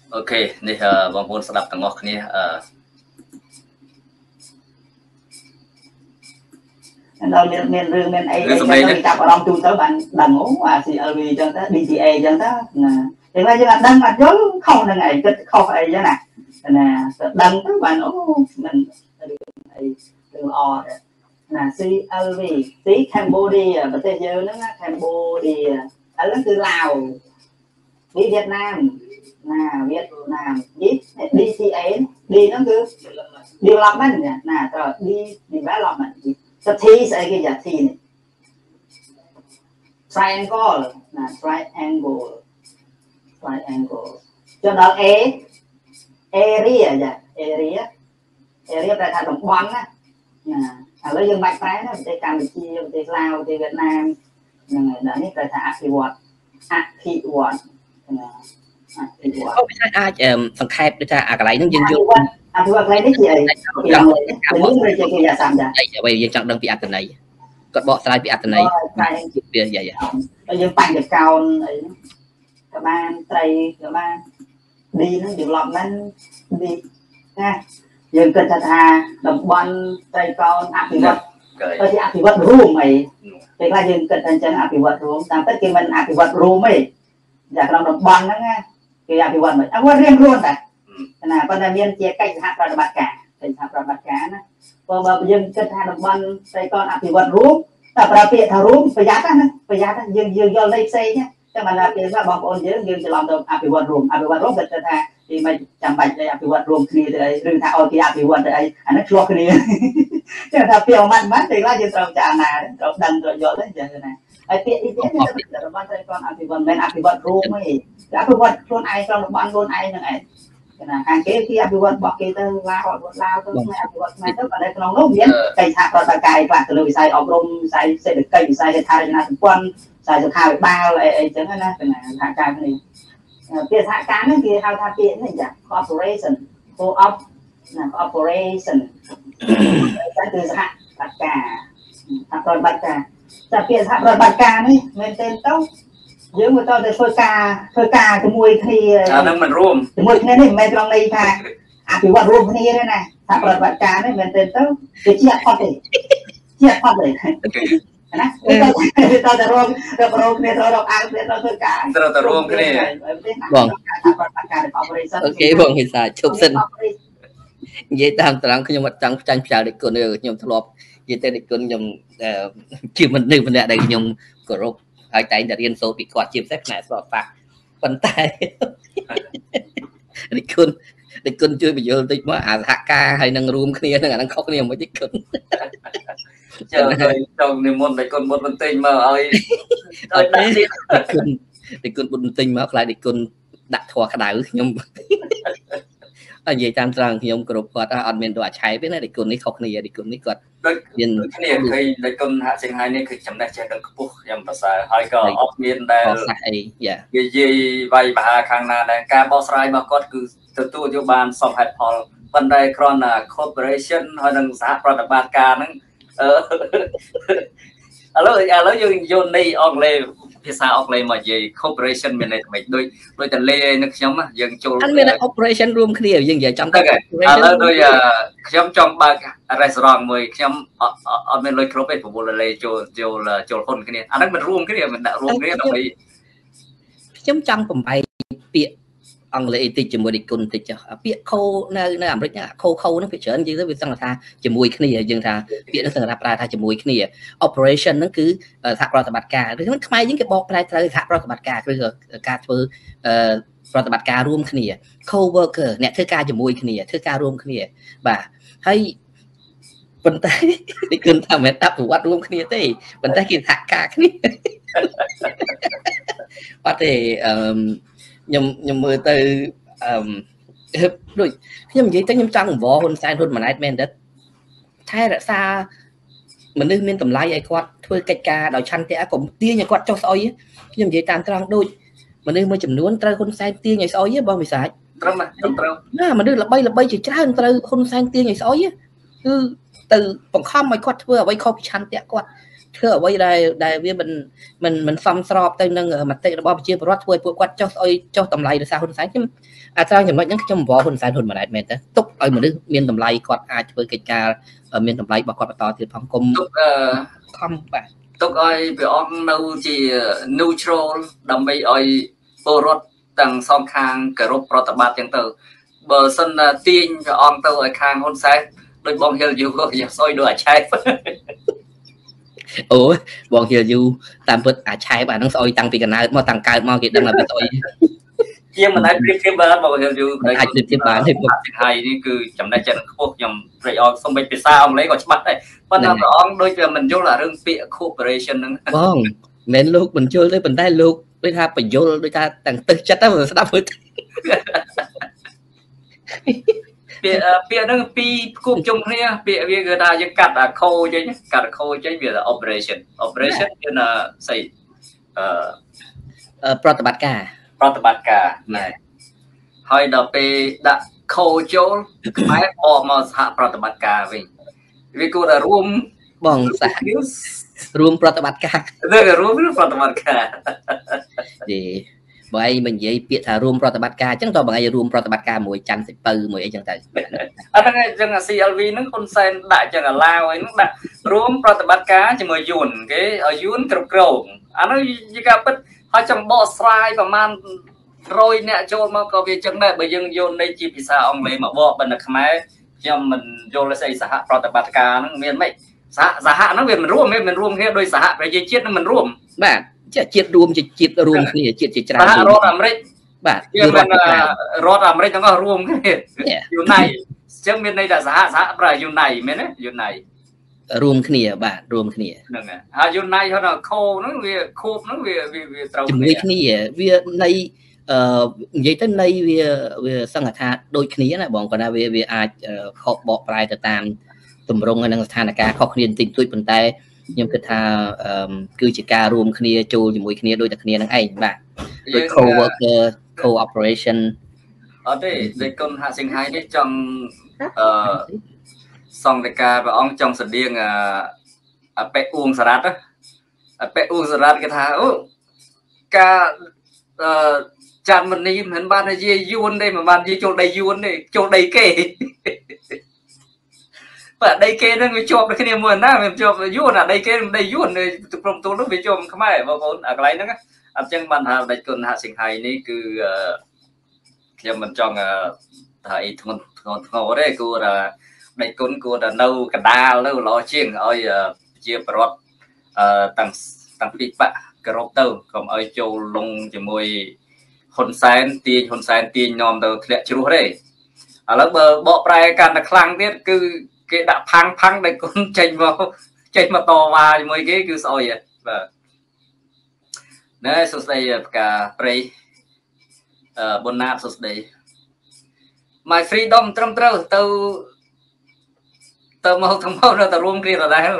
okនេះបងប្អូនស្ដាប់ទាំងអស់គ្នាដល់មានរឿងមានអីចាំចាប់អារម្មណ៍ទូទៅបានដឹងអា CLV អញ្ចឹងទៅ DTA អញ្ចឹងទៅណាតែថាយើងអត់ដឹងអត់យល់ខុសនឹងឯងគិតខុសអីអញ្ចឹងណាដឹងទៅបានអូមិនរឿងអីរឿងល្អណា CLV ទី Cambodia ប្រទេសយើងហ្នឹងណា Cambodia ឥឡូវគឺឡាវវៀតណាមណាវៀតណាម DTA D ហ្នឹងគឺ development ណាត្រូវ D development សធីស្អីគេយ៉ាធីនេះ triangle ណា triangle ចុះដល់ A area យ៉ា area ប្រែថាតំបន់ណាឥឡូវយើងបាច់ប្រែណាប្រទេសកម្ពុជាប្រទេសឡាវប្រទេសវៀតណាមហ្នឹងហើយដល់នេះប្រែថាអភិវឌ្ឍណាអភិវឌ្ឍអាចសង្ខេបដូចថាអាកន្លែងហ្នឹងយើងយល់អភិវឌ្ឍកន្លែងនេះជាអីយ៉ាងនេះជាគេយ៉ាសាមចាអ្វីយើងចង់ដឹងពីអត្ថន័យគាត់បកស្រាយពីអត្ថន័យវាយាយហើយយើងបញ្ចកោណអីហ្នឹងក៏បានត្រីក៏បាន D ហ្នឹង development D ណាយើងគិតថាតំបន់ត្រីកោណអភិវឌ្ឍទៅជាអភិវឌ្ឍរួមអីពេលខ្លះយើងគិតថាអញ្ចឹងអភិវឌ្ឍរួមតាមពិតគេមិនអភិវឌ្ឍរួមទេតែក្នុងតំបន់ហ្នឹងគេអភិវឌ្ឍមិនអភិវឌ្ឍរៀងខ្លួនតែណាប៉ុន្តែមានជាកិច្ចសហប្រតិបត្តិការណាបើយើងគិតថាតំបន់ត្រីកោណអភិវឌ្ឍរួមតែប្រើពាក្យថារួមប្រយ័ត្នណាប្រយ័ត្នយើងយល់ន័យផ្សេងណាតែមិនថាពេលខ្លះបងប្អូនយើងច្រឡំទៅអភិវឌ្ឍរួមគិតថាទីមិនចាំបាច់ទៅអភិវឌ្ឍរួមគ្នាទៅអីឬថាឲ្យគេអភិវឌ្ឍទៅអីអានេះឆ្លោះគ្នាតែថាពាក្យមិនពេលខ្លះយើងត្រូវចារណាត្រូវដឹងត្រូវយល់ទេចឹងណាហើយពាក្យនេះទៀតតំបន់ត្រីកោណអភិវឌ្ឍមិនអភិវឌ្ឍរួមទេអភិវឌ្ឍខ្លួនឯងក្នុងតំបន់ខ្លួនឯងហ្នឹងឯងណាខាងគេអភិវឌ្ឍរបស់គេទៅឡាវទៅអភិវឌ្ឍខ្មែរទៅតែក្នុងនោះមានកិច្ចសហប្រតិបត្តិការខ្លះទៅលើវិស័យអប់រំវិស័យសេដ្ឋកិច្ចវិស័យហេដ្ឋារចនាសម្ព័ន្ធវិស័យសុខាភិបាលអីចឹងណាសហការគ្នាពាក្យសហការហ្នឹងគេហៅថាពាក្យនេះចា corporation co-op ណា corporation តែគឺសហប្រតិបត្តិការសហប្រតិបត្តិការតែពាក្យសហប្រតិបត្តិការនេះមែនទេទៅយើងមកតទៅធ្វើការជាមួយគ្នាអានឹងមិនរួមជាមួយគ្នានេះមិនមែនត្រង់ន័យថាអភិវឌ្ឍរួមគ្នាទេណាថាប្រតិបត្តិការនេះមែនទេទៅវាជាអត់ទេជាអត់ទេណាទៅរួមគ្នាទៅរកអង្គគ្នាទៅធ្វើការទៅរួមគ្នាបងអូខេបងហេសាជប់សិននិយាយតាមត្រង់ខ្ញុំអត់ចង់ចាញ់ផ្សាយដឹកគុណខ្ញុំធ្លាប់និយាយទៅដឹកគុណខ្ញុំជាមនុស្សម្នាក់ដែលខ្ញុំគោរពហើយតែងតែរៀនសូត្រពីគាត់ជាពិសេសផ្នែកស្របសាស្ត្រប៉ុន្តែដឹកគុណជួយបញ្យល់តិចមកអាសហការហើយនឹងរួមគ្នានឹងអានឹងខុសគ្នាមិនតិចគុណចង់និមន្តដឹកគុណមុនបន្តិចមកឲ្យដឹកគុណមុនបន្តិចមកខ្លាចដឹកគុណដាក់ធွာក្តៅខ្ញុំនិយាយតាមត្រង់ខ្ញុំគ្រប់គាត់អត់មានទៅអាឆៃទេណាដឹកគុណនេះខុសគ្នាដឹកគុណនេះគាត់មានគ្នាឃើញដឹកគុណហាក់សៀងហៃនេះគឺចំណេះចេះដឹងខ្ពស់ខ្ញុំប្រសើរហើយក៏អត់មានដែលអីយ៉ានិយាយវាយបហាខាងណាដែរការបោះស្រាយរបស់គាត់គឺទទួលយកបានសមហេតុផលប៉ុន្តែគ្រាន់តែ corporation ហើយនឹងសហប្រតិបត្តិការហ្នឹងឥឡូវយើងយកន័យអង់គ្លេសភាសាអង់គ្លេសមកនិយាយ corporation មានន័យមិនដូចតែលេនឹងខ្ញុំយើងចូលអត់មាន operation រួមគ្នាយើងនិយាយចំទៅឥឡូវដូចខ្ញុំចង់បើក restaurant មួយខ្ញុំអត់មានលុយគ្រប់ទេប្រមូលលេចូលហ៊ុនគ្នាអាហ្នឹងមិនរួមគ្នាមិនដាក់រួមគ្នាដើម្បីខ្ញុំចង់បំបីពាក្យអង់គ្លេសតិចជាមួយដឹកគុណតិចពាក្យខូនៅអាមេរិកខូហ្នឹងវាច្រើននិយាយទៅវាសឹងថាជាមួយគ្នាយើងថាពាក្យហ្នឹងសឹងថាប្រើថាជាមួយគ្នា operation ហ្នឹងគឺសហប្រតិបត្តិការឬខ្មែរយើងគេបកប្រែត្រូវសហប្រតិបត្តិការគឺការធ្វើប្រតិបត្តិការរួមគ្នា co-worker អ្នកធ្វើការជាមួយគ្នាធ្វើការរួមគ្នាបាទហើយប៉ុន្តែដឹកគុណថាមិនអភិវឌ្ឍរួមគ្នាទេប៉ុន្តែគេសហការគ្នាអត់ទេខ្ញុំមើលទៅដូចខ្ញុំនិយាយទៅខ្ញុំចង់អង្វរហ៊ុនសែនហ៊ុនម៉ាណែតមែនទេថែរក្សាមនុស្សមានតម្លៃឲ្យគាត់ធ្វើកិច្ចការដោយឆន្ទៈកុំទាញឲ្យគាត់ចុះស្អុយខ្ញុំនិយាយតាមត្រង់ដូចមនុស្សមួយចំនួនត្រូវហ៊ុនសែនទាញឲ្យស្អុយបងវិសាចត្រូវណាមនុស្សល្បីជាច្រើនត្រូវហ៊ុនសែនទាញឲ្យស្អុយគឺទៅបង្ខំឲ្យគាត់ធ្វើអ្វីខុសពីឆន្ទៈគាត់ធ្វើអ្វីដែលវាមិនសមស្របទៅនឹងមតិរបស់ប្រជាពលរដ្ឋធ្វើឲ្យពួកគាត់ចុះអុយចុះតម្លៃដោយសារហ៊ុនសែនខ្ញុំត្រង់ចំណុចហ្នឹងខ្ញុំអង្វរហ៊ុនសែនហ៊ុនម៉ាណែតមែនទេទុកឲ្យមនុស្សមានតម្លៃគាត់អាចធ្វើកិច្ចការមានតម្លៃរបស់គាត់បន្តទៀតផងគុំទុកខំបាទទុកឲ្យព្រះអង្គនៅជា neutral ដើម្បីឲ្យពលរដ្ឋទាំងសងខាងគោរពប្រតិបត្តិចឹងទៅបើសិនទាញព្រះអង្គទៅឲ្យខាងហ៊ុនសែនដូចបងហៀលយូក៏យ៉ាងសុយដូចអាឆែបអូបងហៀលយូតាមពិតអាឆែបអាហ្នឹងស្អុយតាំងពីកណើតមកតាំងកើតមកគេដឹងថាវាស្អុយជាមិនអាចប្រៀបធៀបបានបងហៀលយូអាចប្រៀបធៀបបានទេពួកហើយនេះគឺចំណេះចិត្តខ្ពស់ខ្ញុំព្រៃអរសំបីភាសាអង់គ្លេសក៏ច្បាស់ដែរប៉ុន្តែព្រះអង្គដូចវាមិនយល់អារឿងពាក្យ cooperation ហ្នឹងបងមិនលោកមិនយល់ទេប៉ុន្តែលោកដូចថាបញ្យល់ដូចថាទាំងទឹកចិត្តទៅស្ដាប់មើលពាក្យហ្នឹងពីគប់ជុំគ្នាពាក្យវាគឺថាយើងកាត់អាខោចេញកាត់អាខោចេញវាថា operation គឺណាស្អីប្រតិបត្តិការណែហើយដល់ពេលដាក់ខោចូលខ្មែរអមមកសហប្រតិបត្តិការវិញវាគួរតែរួមបងសហរួមប្រតិបត្តិការរួមប្រតិបត្តិការយេបើឯងមិននិយាយពាក្យថារួមប្រតិបត្តិការអញ្ចឹងតើបងឯងរួមប្រតិបត្តិការមួយច័ន្ទសិពៅមួយអីចឹងទៅអត់ហ្នឹងអញ្ចឹង CLV ហ្នឹងហ៊ុនសែនដាក់ចឹងអាឡាវអីហ្នឹងដាក់រួមប្រតិបត្តិការជាមួយយួនគេឲ្យយួនគ្រប់គ្រងអានោះជាការពិតហើយចង់បកស្រាយប្រហែល100អ្នកចូលមកក៏វាចឹងដែរបើយើងយកន័យជាភាសាអង់គ្លេសមកបកប៉ុន្តែខ្មែរខ្ញុំមិនយល់ស្អីសហប្រតិបត្តិការហ្នឹងមានម៉េចសហហ្នឹងវាមិនរួមគ្នាដោយសហប្រជាជាតិនឹងមិនរួមបាទជាតិរួមជាជាតិរួមគ្នាជាតិជាច្រើនរដ្ឋអាមេរិកបាទរដ្ឋអាមេរិកទាំងអស់រួមគ្នាយូណៃអញ្ចឹងមានន័យថាសហប្រយូណៃមែនទេយូណៃរួមគ្នាបាទរួមគ្នាហ្នឹងហើយយូណៃហ្នឹងខោហ្នឹងវាខូបហ្នឹងវាត្រូវជាមួយគ្នាវាន័យនិយាយទៅន័យវាសង្កត់ថាដូចគ្នាណាបងគាត់ថាវាអាចខុសបកប្រែទៅតាមទម្រង់និងស្ថានភាពខុសគ្នាបន្តិចតួចប៉ុន្តែខ្ញុំគិតថាគឺជាការរួមគ្នាចូលជាមួយគ្នាដូចតែគ្នានឹងឯងបាទដូច co-worker co-operation អត់ទេដូចគុណហាក់សិង្ហៃនេះចង់សង្ឃតកាព្រះអង្គចង់ស្តៀងអបេអ៊ូងសារ៉ាត់អបេអ៊ូងសារ៉ាត់គេថាអូការចាន់មនីមិនបាននិយាយយួនទេមិនបាននិយាយចូលដីយួនទេចូលដីគេបាទដីគេនឹងវាជាប់គ្នាមួយណាវាជាប់យួនអាដីគេដីយួនព្រមទូលនោះវាជាប់ខ្មែរបងប្អូនអាកន្លែងហ្នឹងអញ្ចឹងបានថាដេចគុណហាក់សិង្ហៃនេះគឺខ្ញុំមិនចង់ថាអីធ្ងន់ទេគួរតែដេចគុណគួរតែនៅកណ្ដាលនៅល្អជាងឲ្យជាប្រវត្តិតាំងពីបកគោរពទៅកុំឲ្យចូលលងជាមួយហ៊ុនសែនទាញនាំទៅធ្លាក់ជ្រោះទេឥឡូវបើបកប្រែកាន់តែខ្លាំងទៀតគឺគេដាក់ផាំងដេចគុណចេញមកតវ៉ាជាមួយគេគឺស្អុយបាទណែសួស្ដីផ្កាព្រៃបុណ្យណាតសួស្ដី My freedom ត្រឹមត្រូវទៅមកទាំងមកនៅតែរួមគ្នាដដែល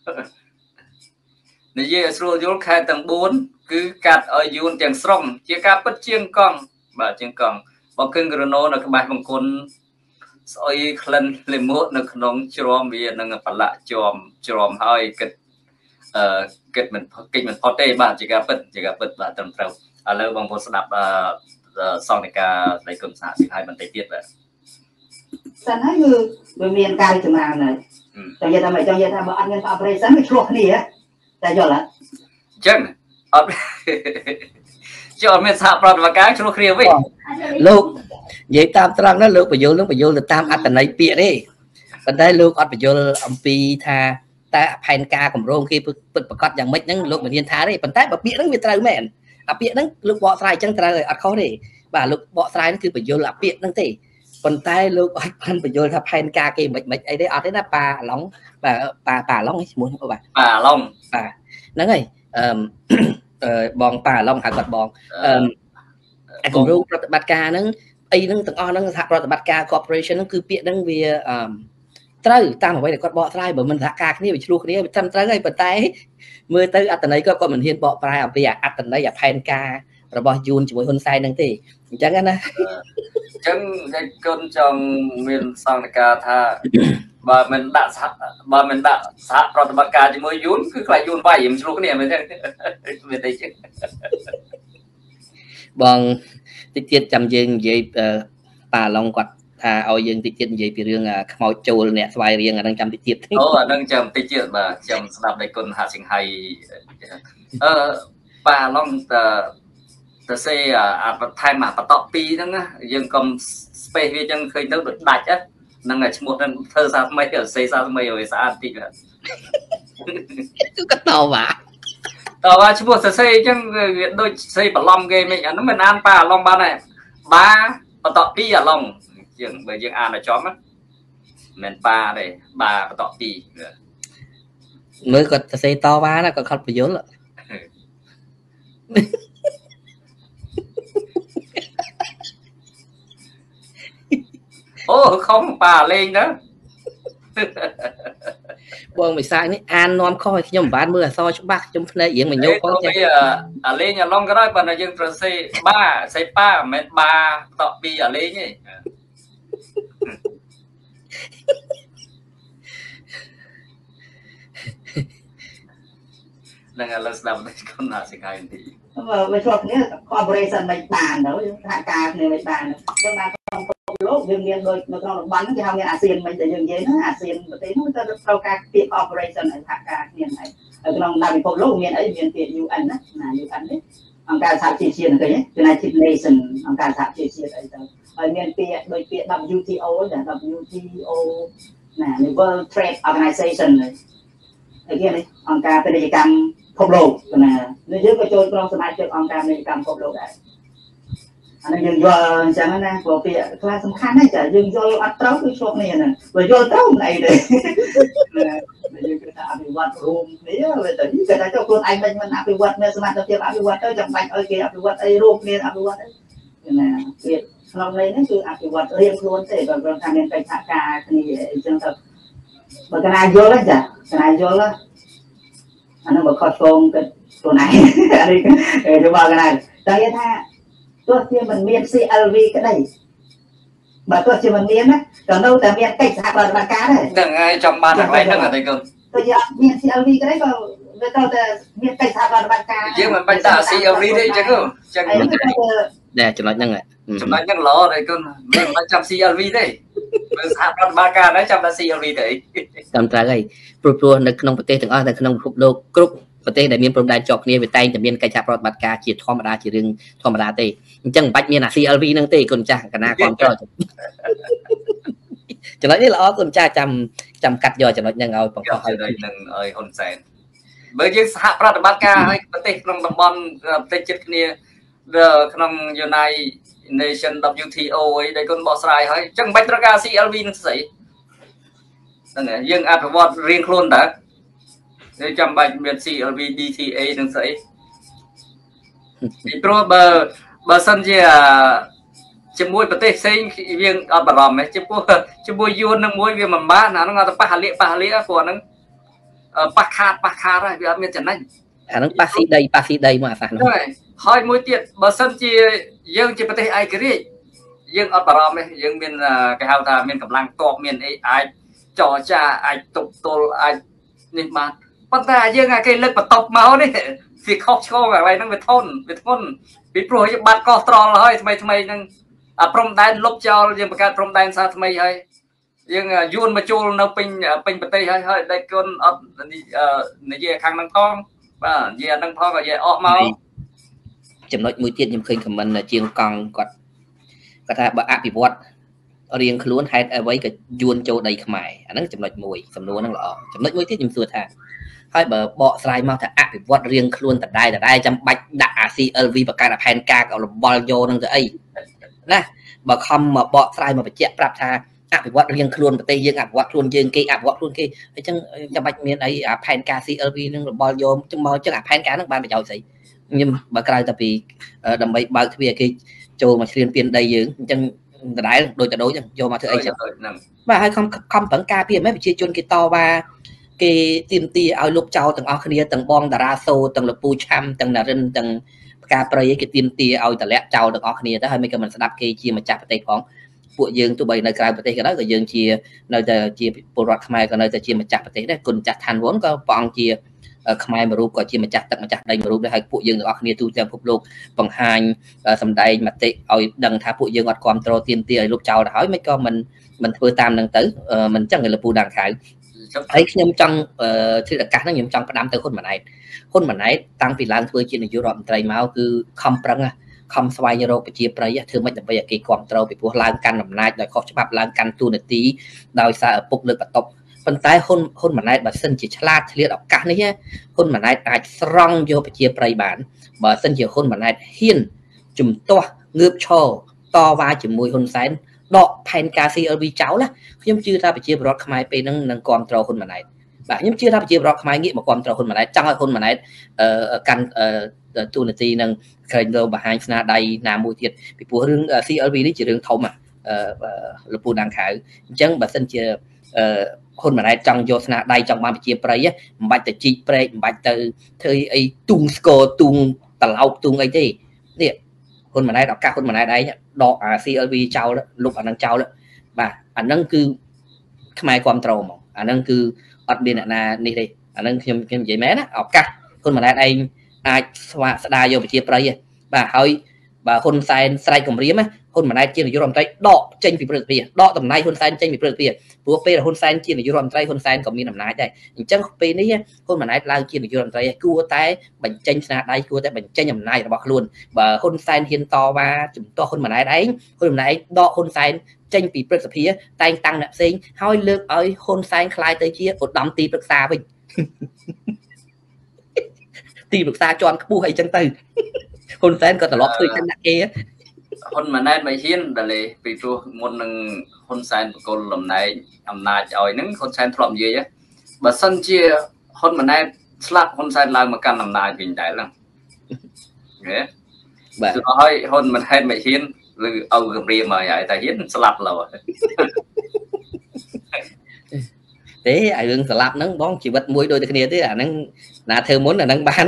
និយាយឲ្យស្រួលយល់ខែទាំង4គឺកាត់ឲ្យយួនទាំងស្រុងជាការពិតជាងកង់បាទជាងកង់បើគឹងក្រណូនៅក្បាច់មង្គលស្អុយក្លិនលិមួកនៅក្នុងជ្រាំវានឹងប្រឡាក់ជ្រាំហើយគិតមិនផុតទេបាទជាការពិតបាទត្រឹមត្រូវឥឡូវបងប្អូនស្ដាប់សង្ឃនិកាដៃគុណសហសិង្ហៃបន្តិចទៀតបាទសិនហើយគឺវាមានការចម្រើនហើយចង់និយាយថាបើអត់មាន operation វាឆ្លោះគ្នាតែយល់ហ៎អញ្ចឹងអត់ចូលមានសហប្រតិបត្តិការឆ្លោះគ្នាវិញលោកនិយាយតាមត្រង់ណាលោកបញ្យលទៅតាមអត្តន័យពាក្យទេប៉ុន្តែលោកអត់បញ្យលអំពីថាតើផែនការគម្រោងគេពិតប្រកបយ៉ាងម៉េចហ្នឹងលោកមិនហ៊ានថាទេប៉ុន្តែបើពាក្យហ្នឹងវាត្រូវមែនអាពាក្យហ្នឹងលោកបកស្រាយអញ្ចឹងត្រូវឲ្យអត់ខុសទេបាទលោកបកស្រាយហ្នឹងគឺបញ្យលអាពាក្យហ្នឹងទេប៉ុន្តែលោកអត់បានបញ្យលថាផែនការគេមិនអីទេអត់ទេណាប៉ាឡុងបាទប៉ាឡុងឈ្មោះបាទប៉ាឡុងបាទហ្នឹងហើយបងប៉ាឡុងហៅគាត់បងគម្រោងប្រតិបត្តិការហ្នឹងអីហ្នឹងទាំងអស់ហ្នឹងសហប្រតិបត្តិការ corporation ហ្នឹងគឺពាក្យហ្នឹងវាត្រូវតាមអ្វីដែលគាត់បកស្រាយបើមិនសហការគ្នាវាឆ្លោះគ្នាវាត្រឹមត្រូវហើយប៉ុន្តែមើលទៅអត្តន័យគាត់មិនហ៊ានបកប្រែអំពីអត្តន័យផែនការរបស់យួនជាមួយហ៊ុនសែនហ្នឹងទេអញ្ចឹងណាអញ្ចឹងតែគុណចង់មានសង្ឃនិកាថា bà mình đã xã rồi bà cả chỉ mới yun cứ lại yun vay em lúc này mình về đây chứ bằng tiết chăm dương vậy bà long quạt ao dương tiết vậy vì riêng màu trâu nè vài riêng đang chăm tiết đang chăm tiết mà chăm đạp đại quân Hak Sieng Hai bà long tờ xe thay mà bắt tọt pi đó dương cầm space dân khơi nước được đại á năng là một lần thơ ra mấy ở xây ra mấy ở xã thì là cứ cắt tàu mà tàu ba chú một xây chứ đôi xây bảo long game mình nó mình ăn ba long ba này ba tọt pi ở long dương bởi dương ăn là chó mắt mình ba đây ba tọt pi mới có xây to ba nó còn không phải vốn rồi ô không bà lên đó bọn mình sai này an nom coi nhưng mà bán mưa so chúng bác chúng này diễn mình nhô có chứ lên nhà long cái đó mà là dân từ xây ba mét ba tọt pi ở lên nhỉ đang là làm đấy con Hak Sieng Hai thì về thuộcนี้ corporation ไม่บานแล้วทางการเนี่ยไม่บานnhưng mà trongโลกយើងមានដូចនៅក្នុងតំបន់គេហៅមានអាស៊ានមិនតែយើងនិយាយណាអាស៊ានប្រទេសនោះទៅត្រូវការពាក្យ corporation ឲ្យថាការគ្នាហើយក្នុងតាមពិភពលោកមានអីមានពាក្យ UN ណា UN នេះអង្គការសហជីវជាតិឃើញទេ United Nation អង្គការសហជីវជាតិអីទៅហើយមានពាក្យដូចពាក្យ WTO ចា WTO ណា World Trade Organization ហើយគេនេះអង្គការពាណិជ្ជកម្មពិភពលោកណានេះយើងក៏ចូលក្នុងសមាជិកអង្គការពាណិជ្ជកម្មពិភពលោកដែរអានេះយើងយល់អញ្ចឹងណាព្រោះពាក្យខ្លះសំខាន់ណាស់ចាយើងយល់អត់ត្រូវគឺឆ្លងនេះហ្នឹងបើយល់ត្រូវមិនអីទេយើងគឺថាអភិវឌ្ឍរួមគ្នាវាទៅគេថាចូលខ្លួនឯងមិនអភិវឌ្ឍមានសមត្ថភាពអភិវឌ្ឍទៅចាំបាច់ឲ្យគេអភិវឌ្ឍអីរួមគ្នាអភិវឌ្ឍអីណាវាក្នុងនេះហ្នឹងគឺអភិវឌ្ឍរៀងខ្លួនទេបើគាត់ថាមានកិច្ចសហការគ្នាអញ្ចឹងទៅបើកណាយល់ចាកណាយល់អានោះបើខុសឆ្គងទៅខ្លួនឯងអានេះទៅបើកណាតែគេថាទោះជាមិនមាន CLV ក្តីបើទោះជាមិនមានណាក៏នៅតែមានកិច្ចសហប្រតិបត្តិការដែរហ្នឹងហើយចំបានតែហ្នឹងអត់ទេកូនទោះជាអត់មាន CLV ក្តីក៏វាត្រូវតែមានកិច្ចសហប្រតិបត្តិការយើងមិនបាច់តែ CLV ទេអញ្ចឹងចឹងដែរចំណុចហ្នឹងល្អទេកូនមិនបាច់ចាំ CLV ទេបើសហប្រតិបត្តិការដែរចាំតែ CLV ទេតាមត្រូវហើយព្រោះនៅក្នុងប្រទេសទាំងអស់នៅក្នុងពិភពលោកគ្រប់ប្រទេសដែលមានព្រំដែនជាប់គ្នាវាតែងតែមានកិច្ចសហប្រតិបត្តិការជាធម្មតាជារឿងធម្មតាទេអញ្ចឹងមិនបាច់មានអា CLV ហ្នឹងទេគុណចាស់កណាគ្រប់ត្រចំណុចនេះល្អគុណចាស់ចាំកាត់យកចំណុចហ្នឹងឲ្យបង្កប់ឲ្យនឹងឲ្យហ៊ុនសែនបើយើងសហប្រតិបត្តិការឲ្យប្រទេសក្នុងតំបន់ប្រទេសជិតគ្នាក្នុង United Nation WTO អីដែលគុណបកស្រាយហើយអញ្ចឹងមិនបាច់ត្រូវការ CLV នឹងស្អីហ្នឹងហើយយើងអភិវឌ្ឍរៀងខ្លួនតើគឺចាំបាច់មាន CLV DTA នឹងស្អីពីព្រោះបើសិនជាជាមួយប្រទេសផ្សេងយើងអត់បារម្ភទេជាមួយយួននឹងមួយវាមិនបានអាហ្នឹងអត់ប៉ះលាកព្រោះហ្នឹងប៉ះខាតហើយវាអត់មានចំណេញអាហ្នឹងប៉ះស៊ីដីមកអាសាហ្នឹងហើយមួយទៀតបើសិនជាយើងជាប្រទេសឯករាជ្យយើងអត់បារម្ភទេយើងមានគេហៅថាមានកម្លាំងទ័ពមានអីអាចចរចាអាចទប់ទល់អាចនេះបានប៉ុន្តែយើងគេលើកបន្ទប់មកនេះវាខុសឆ្គងអ្វីហ្នឹងវាធន់ពីព្រោះយើងបាត់កោះត្រល់ហើយថ្មីហ្នឹងព្រំដែនលុបចោលយើងបង្កើតព្រំដែនសាថ្មីហើយយើងយួនមកចូលនៅពេញប្រទេសហើយដេកគុណអត់និយាយខាងហ្នឹងផងបាទនិយាយហ្នឹងផងក៏និយាយអស់មកចំណុចមួយទៀតខ្ញុំឃើញខមមិនជាងកង់គាត់ថាបើអភិវឌ្ឍរៀងខ្លួនហេតុអ្វីក៏យួនចូលដីខ្មែរអាហ្នឹងចំណុចមួយសំណួរហ្នឹងល្អចំណុចមួយទៀតខ្ញុំសួរថាហើយបើបកស្រាយមកថាអភិវឌ្ឍរៀងខ្លួនដដែលចាំបាច់ដាក់អា CLV បង្កើតផែនការក៏លបល់យកហ្នឹងទៅអីណាបើខំមកបកស្រាយមកបញ្ជាក់ប្រាប់ថាអភិវឌ្ឍរៀងខ្លួនប្រទេសយើងអភិវឌ្ឍខ្លួនយើងគេអភិវឌ្ឍខ្លួនគេអញ្ចឹងចាំបាច់មានអីផែនការ CLV ហ្នឹងលបល់យកចឹងមកចឹងអាផែនការហ្នឹងបានប្រយោជន៍ស្អីខ្ញុំបើក្រៅតែពីដើម្បីបើកទ្វារគេចូលមកឈ្លានពានដីយើងអញ្ចឹងដដែលដូចចឹងយកមកធ្វើអីចឹងបាទហើយខំប្រឹងការពារមិនប្រជាជនគេតវ៉ាគេទាមទារឲ្យលុបចោលទាំងអស់គ្នាទាំងបងតារាសូទាំងលពូឆាំទាំងណារិនទាំងផ្កាព្រៃគេទាមទារឲ្យតម្លាក់ចោលទាំងអស់គ្នាទៅហើយមិនក៏មិនស្ដាប់គេជាម្ចាស់ប្រទេសផងពួកយើងទោះបីនៅក្រៅប្រទេសក៏ដោយក៏យើងជានៅតែជាពលរដ្ឋខ្មែរក៏នៅតែជាម្ចាស់ប្រទេសដែរគុណចាស់ឋានវនក៏ព្រះអង្គជាខ្មែរមួយរូបក៏ជាម្ចាស់ទឹកម្ចាស់ដីមួយរូបដែរហើយពួកយើងទាំងអស់គ្នាទូទាំងពិភពលោកបង្ហាញសម្ដែងមតិឲ្យដឹងថាពួកយើងអត់គ្រប់គ្រងទាមទារឲ្យលោកចោលទៅហើយមិនក៏មិនធ្វើតាមនឹងទៅមិនចឹងឯលពូដាងខៅហើយខ្ញុំចង់ធ្វើឱកាសហ្នឹងខ្ញុំចង់ផ្ដាំទៅហ៊ុនម៉ាណែតតាំងពីឡើងធ្វើជានាយករដ្ឋមន្ត្រីមកគឺខំប្រឹងខំស្វែងរកប្រជាប្រិយធ្វើម៉េចដើម្បីឲ្យគេគ្រប់គ្រងពីព្រោះឡើងកាន់អំណាចដោយខុសច្បាប់ឡើងកាន់ទូនាទីដោយសារឪពុកលើកបន្ទប់ប៉ុន្តែហ៊ុនម៉ាណែតបើសិនជាឆ្លាតឆ្លៀតឱកាសនេះហ៊ុនម៉ាណែតអាចស្រង់យកប្រជាប្រិយបានបើសិនជាហ៊ុនម៉ាណែតហ៊ានជំទាស់ងើបឈរតវ៉ាជាមួយហ៊ុនសែនដកផែនការ CLV ចោលខ្ញុំជឿថាប្រជាពលរដ្ឋខ្មែរពេលហ្នឹងនឹងគ្រប់គ្រងហ៊ុនម៉ាណែតបាទខ្ញុំជឿថាប្រជាពលរដ្ឋខ្មែរងាកមកគ្រប់គ្រងហ៊ុនម៉ាណែតចង់ឲ្យហ៊ុនម៉ាណែតកាន់ទូនាទីនឹងក្រែងលោបង្ហាញស្នាដៃណាមួយទៀតពីព្រោះរឿង CLV នេះជារឿងធំលពូដាងខៅអញ្ចឹងបើសិនជាហ៊ុនម៉ាណែតចង់យកស្នាដៃចង់បានប្រជាប្រិយមិនបាច់ទៅជីកព្រែកមិនបាច់ទៅធ្វើអីទូងស្គរទូងតឡោកទូងអីទេនេះហ៊ុនម៉ាណែតឱកាសហ៊ុនម៉ាណែតឯងដក CLV ចោលលុបអានឹងចោលបាទអានឹងគឺខ្មែរគ្រប់គ្រងហ្មងអានឹងគឺអត់មានអ្នកណានេះទេអានឹងខ្ញុំនិយាយមែនណាឱកាសហ៊ុនម៉ាណែតឯងអាចស្ដារយកប្រជាប្រិយបាទហើយបើហ៊ុនសែនស្រែកគម្រាមហ៊ុនម៉ាណែតជានាយករដ្ឋមន្ត្រីដកចេញពីព្រឹទ្ធសភាដកតំណែងហ៊ុនសែនចេញពីព្រឹទ្ធសភាព្រោះពេលហ៊ុនសែនជានាយករដ្ឋមន្ត្រីហ៊ុនសែនក៏មានអំណាចដែរអញ្ចឹងពេលនេះហ៊ុនម៉ាណែតឡើងជានាយករដ្ឋមន្ត្រីគួរតែបញ្ចេញស្នាដៃគួរតែបញ្ចេញអំណាចរបស់ខ្លួនបើហ៊ុនសែនហ៊ានតវ៉ាជំទាស់ហ៊ុនម៉ាណែតឯងហ៊ុនម៉ាណែតដកហ៊ុនសែនចេញពីព្រឹទ្ធសភាតែងតាំងអ្នកផ្សេងហើយលើកឲ្យហ៊ុនសែនក្លាយទៅជាឧត្តមទីប្រឹក្សាវិញទីប្រឹក្សាជាន់ខ្ពស់អីចឹងទៅហ៊ុនសែនក៏ត្រឡប់ធ្វើចឹងដាក់គេហ៊ុនម៉ាណែតមិនហ៊ានដល់ពីព្រោះមុននឹងហ៊ុនសែនបកគលតំណែងអំណាចឲ្យហ្នឹងហ៊ុនសែនធ្លាប់និយាយបើសិនជាហ៊ុនម៉ាណែតស្លាប់ហ៊ុនសែនឡើងមកកាន់អំណាចវិញដែរហ្នឹងបាទហើយហ៊ុនម៉ាណែតមិនហ៊ានឬអោគម្រាមហើយតែហ៊ានស្លាប់ឡូវទេអារឿងស្លាប់ហ្នឹងបងជីវិតមួយដូចតែគ្នាទេអាហ្នឹងណាធ្វើមុនអាហ្នឹងបាន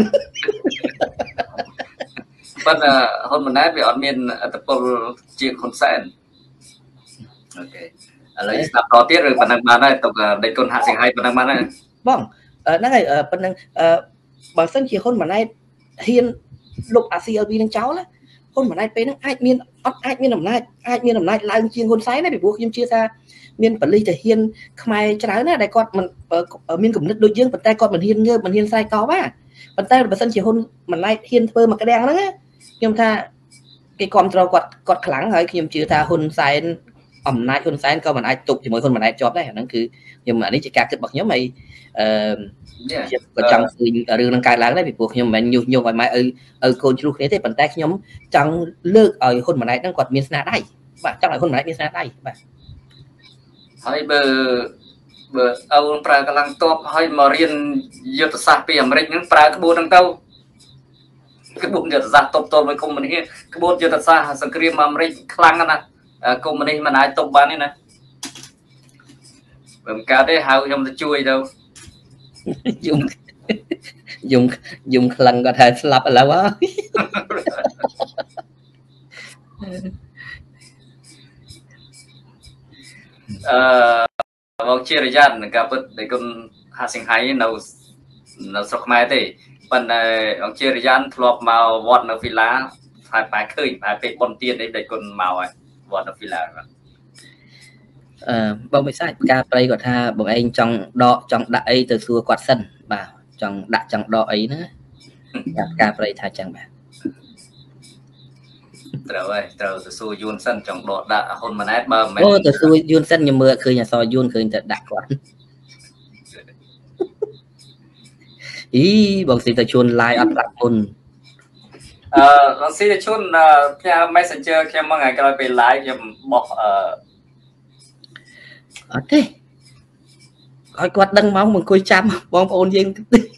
ប៉ុន្តែហ៊ុនម៉ាណែតវាអត់មានអត្តពលជាងហ៊ុនសែនអូខេឥឡូវស្ដាប់តទៀតឬប៉ុណ្ណឹងបានហើយទុកដេកគុណហាក់សៀងហៃប៉ុណ្ណឹងបានហើយបងហ្នឹងហើយប៉ុណ្ណឹងបើសិនជាហ៊ុនម៉ាណែតហ៊ានលុប CLV នឹងចោលហ៊ុនម៉ាណែតពេលហ្នឹងអាចមានអំណាចឡើងជាងហ៊ុនសែនដែរពីព្រោះខ្ញុំជឿថាមានបលិសទាហានខ្មែរច្រើនណាស់ដែលគាត់មិនមានគំនិតដូចយើងប៉ុន្តែគាត់មិនហ៊ានងើបមិនហ៊ានស្រែកតបប៉ុន្តែបើសិនជាហ៊ុនម៉ាណែតហ៊ានធ្វើមកក្តាំងហ្នឹងខ្ញុំថាគេគ្រប់គ្រងគាត់ខ្លាំងហើយខ្ញុំជឿថាហ៊ុនសែនអំណាចហ៊ុនសែនក៏មិនអាចទប់ជាមួយហ៊ុនម៉ាណែតជាប់ដែរអាហ្នឹងគឺខ្ញុំអានេះជាការគិតរបស់ខ្ញុំហើយខ្ញុំក៏ចង់ឃើញរឿងហ្នឹងកើតឡើងដែរពីព្រោះខ្ញុំមិនមែនញុះញង់ឲ្យម៉ែឲ្យកូនជ្រុះគ្នាទេប៉ុន្តែខ្ញុំចង់លើកឲ្យហ៊ុនម៉ាណែតហ្នឹងគាត់មានស្នាដៃបាទចង់ឲ្យហ៊ុនម៉ាណែតមានស្នាដៃបាទហើយបើអូនប្រើកម្លាំងទ័ពហើយមករៀនយុទ្ធសាស្ត្រពីអាមេរិកហ្នឹងប្រើក្បួនហ្នឹងទៅក្បួនយុទ្ធសាស្ត្រទប់ទល់មួយកុម្មុយនីសក្បួនយុទ្ធសាស្ត្រសង្គ្រាមអាមេរិកខ្លាំងណាស់កុម្មុយនីសមិនអាចទប់បានទេណាបើមិនកើតទេហៅខ្ញុំទៅជួយទៅយំខ្លាំងគាត់ថាស្លាប់ឥឡូវហើយបងជារយៈនឹងការពិតដែលគុណហាក់សៀងហៃនៅស្រុកខ្មែរទេប៉ុន្តែអង្គជារយៈធ្លាប់មកវត្តនៅវីឡាហើយបែរឃើញបែរពេលប៉ុនទៀតនេះដែលគុណមកហើយវត្តនៅវីឡាបងបិសាចការប្រៃគាត់ថាបងឯងចង់ដាក់អីទៅសួរគាត់សិនបាទចង់ដកអីណាការប្រៃថាចឹងបាទត្រូវទៅសួរយួនសិនចង់ដាក់ហ៊ុនម៉ាណែតបើមិនអូទៅសួរយួនសិនខ្ញុំមើលឃើញអសរយួនឃើញតែដាក់គាត់បងស៊ីទៅជួន live អត់ប្រាប់មុនបងស៊ីទៅជួនផ្ញើ Messenger ខ្ញុំមកថ្ងៃក្រោយពេល live ខ្ញុំបោះអត់ទេឲ្យគាត់ដឹងមកអង្គុយចាំបងប្អូនយើង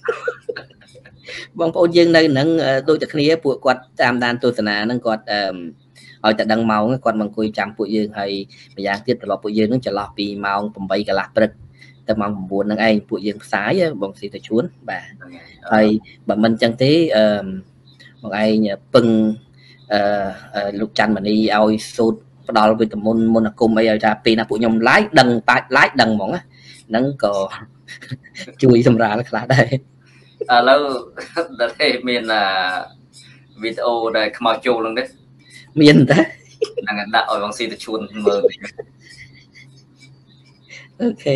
បងប្អូនយើងនៅនឹងដូចតែគ្នាពួកគាត់តាមដានទស្សនាហ្នឹងគាត់ឲ្យតែដឹងម៉ោងគាត់មកអង្គុយចាំពួកយើងហើយម្យ៉ាងទៀតត្រឡប់ពួកយើងហ្នឹងចន្លោះពីម៉ោង 8 កន្លះព្រឹកទៅម៉ោង 9 ហ្នឹងឯងពួកយើងផ្សាយបងស៊ីទៅជួនបាទហើយបើមិនចឹងទេបងឯងពឹងលោកច័ន្ទមនីឲ្យសូត្រផ្ដល់វីតាមីនមុនអាគមអីឲ្យថាពីណាពួកខ្ញុំ like ដឹងបាច់ like ដឹងហ្មងហ្នឹងក៏ជួយសម្រាលខ្លះដែរឥឡូវដល់ទេមានវីដេអូដែលខ្មៅចូលនឹងនេះមានតែហ្នឹងដាក់ឲ្យបងស៊ីទៅជួនមើលអូខេ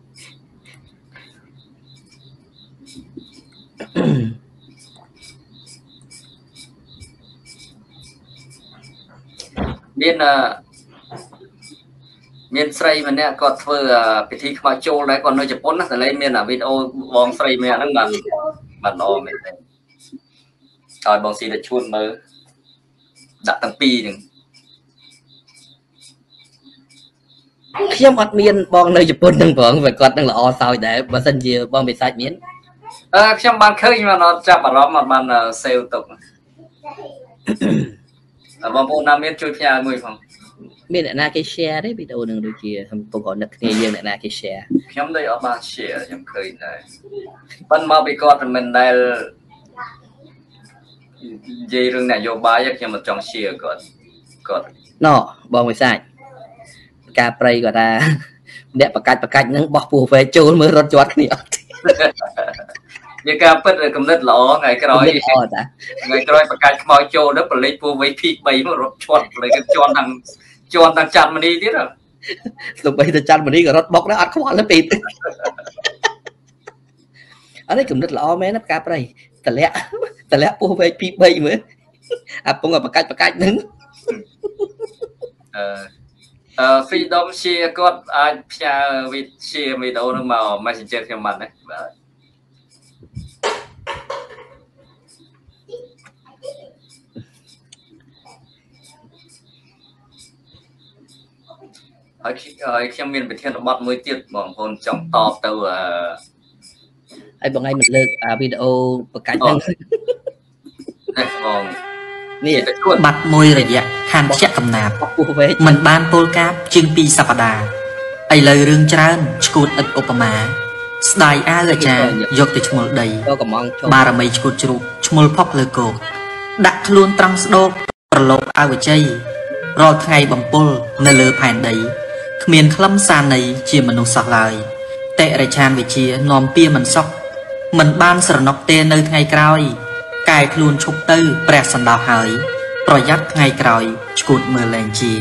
មានស្រីម្នាក់គាត់ធ្វើពិធីខ្មៅចូលដែរគាត់នៅជប៉ុនណាតែលេមានវីដេអូបងស្រីម្នាក់ហ្នឹងបានល្អមែនទេឲ្យបងស៊ីទៅជួនមើលដាក់ទាំងពីរហ្នឹងខ្ញុំអត់មានបងនៅជប៉ុនហ្នឹងបងតែគាត់នឹងល្អសោយដែរបើសិនជាបងបិសាចមានខ្ញុំបានឃើញមិនអត់ចាប់អារម្មណ៍អត់បានសេវទុកបងប្អូនណាមានជួយផ្ញើមួយផងមានអ្នកណាគេ share ទេវីដេអូនឹងដូចជាកំពុងរនឹកគ្នាយើងអ្នកណាគេ share ខ្ញុំដូចអត់បាន share ខ្ញុំឃើញដែរប៉ុន្តែមកពីគាត់មិនដែលនិយាយរឿងនយោបាយខ្ញុំមិនចង់ share គាត់ណ៎បងវិសាចការប្រៃគាត់ថាអ្នកបកាច់ហ្នឹងបោះពោះវែចូលមើលរត់ជាប់គ្នាអត់វាការពិតកំណត់ល្អថ្ងៃក្រោយថ្ងៃក្រោយបកាច់ខ្មោចចូលទៅប្រលេចពោះវែភី3មករត់ជាប់ប្រលេចគេជន់ដល់ច័ន្ទមនីទៀតស្លុបបីទៅច័ន្ទមនីក៏រត់បុកដែរអត់ខ្វល់ទេពេកអត់នេះកំណត់ល្អមែនណាការប្រៃតម្លាក់ពោះវែភី3មើលអាពងបកាច់ហ្នឹង freedom share គាត់អាចផ្ញើshare វីដេអូនោះមក Messenger ខ្ញុំបានដែរបាទហើយខ្ញុំមានប្រធានបទមួយទៀតបងប្អូនចង់តបទៅហើយបងឯងមិនលើកវីដេអូបកាច់ហ្នឹងបងនេះបាត់មួយរយៈខណ្ឌជាកំណាបមិនបានពលកាបជាង2សប្តាហ៍ឥឡូវរឿងច្រើនឈួតឥតឧបមាស្ដាយអាវអាចារ្យយកទៅឈ្មោះដីបារមីឈួតជ្រូកឈ្មោះផុកលើគោកដាក់ខ្លួនត្រង់ស្ដោកប្រឡូកអាវជ័យរាល់ថ្ងៃបំពុលនៅលើផែនដីគ្មានខ្លឹមសារនៃជាមនុស្សសោះឡើយតិរិឆានវិជានាំពៀមិនសក់មិនបានស្រណុកទេនៅថ្ងៃក្រោយកែខ្លួនឈប់ទៅព្រះសណ្ដោះហើយប្រយ័ត្នថ្ងៃក្រោយឈួតមើលលែងជា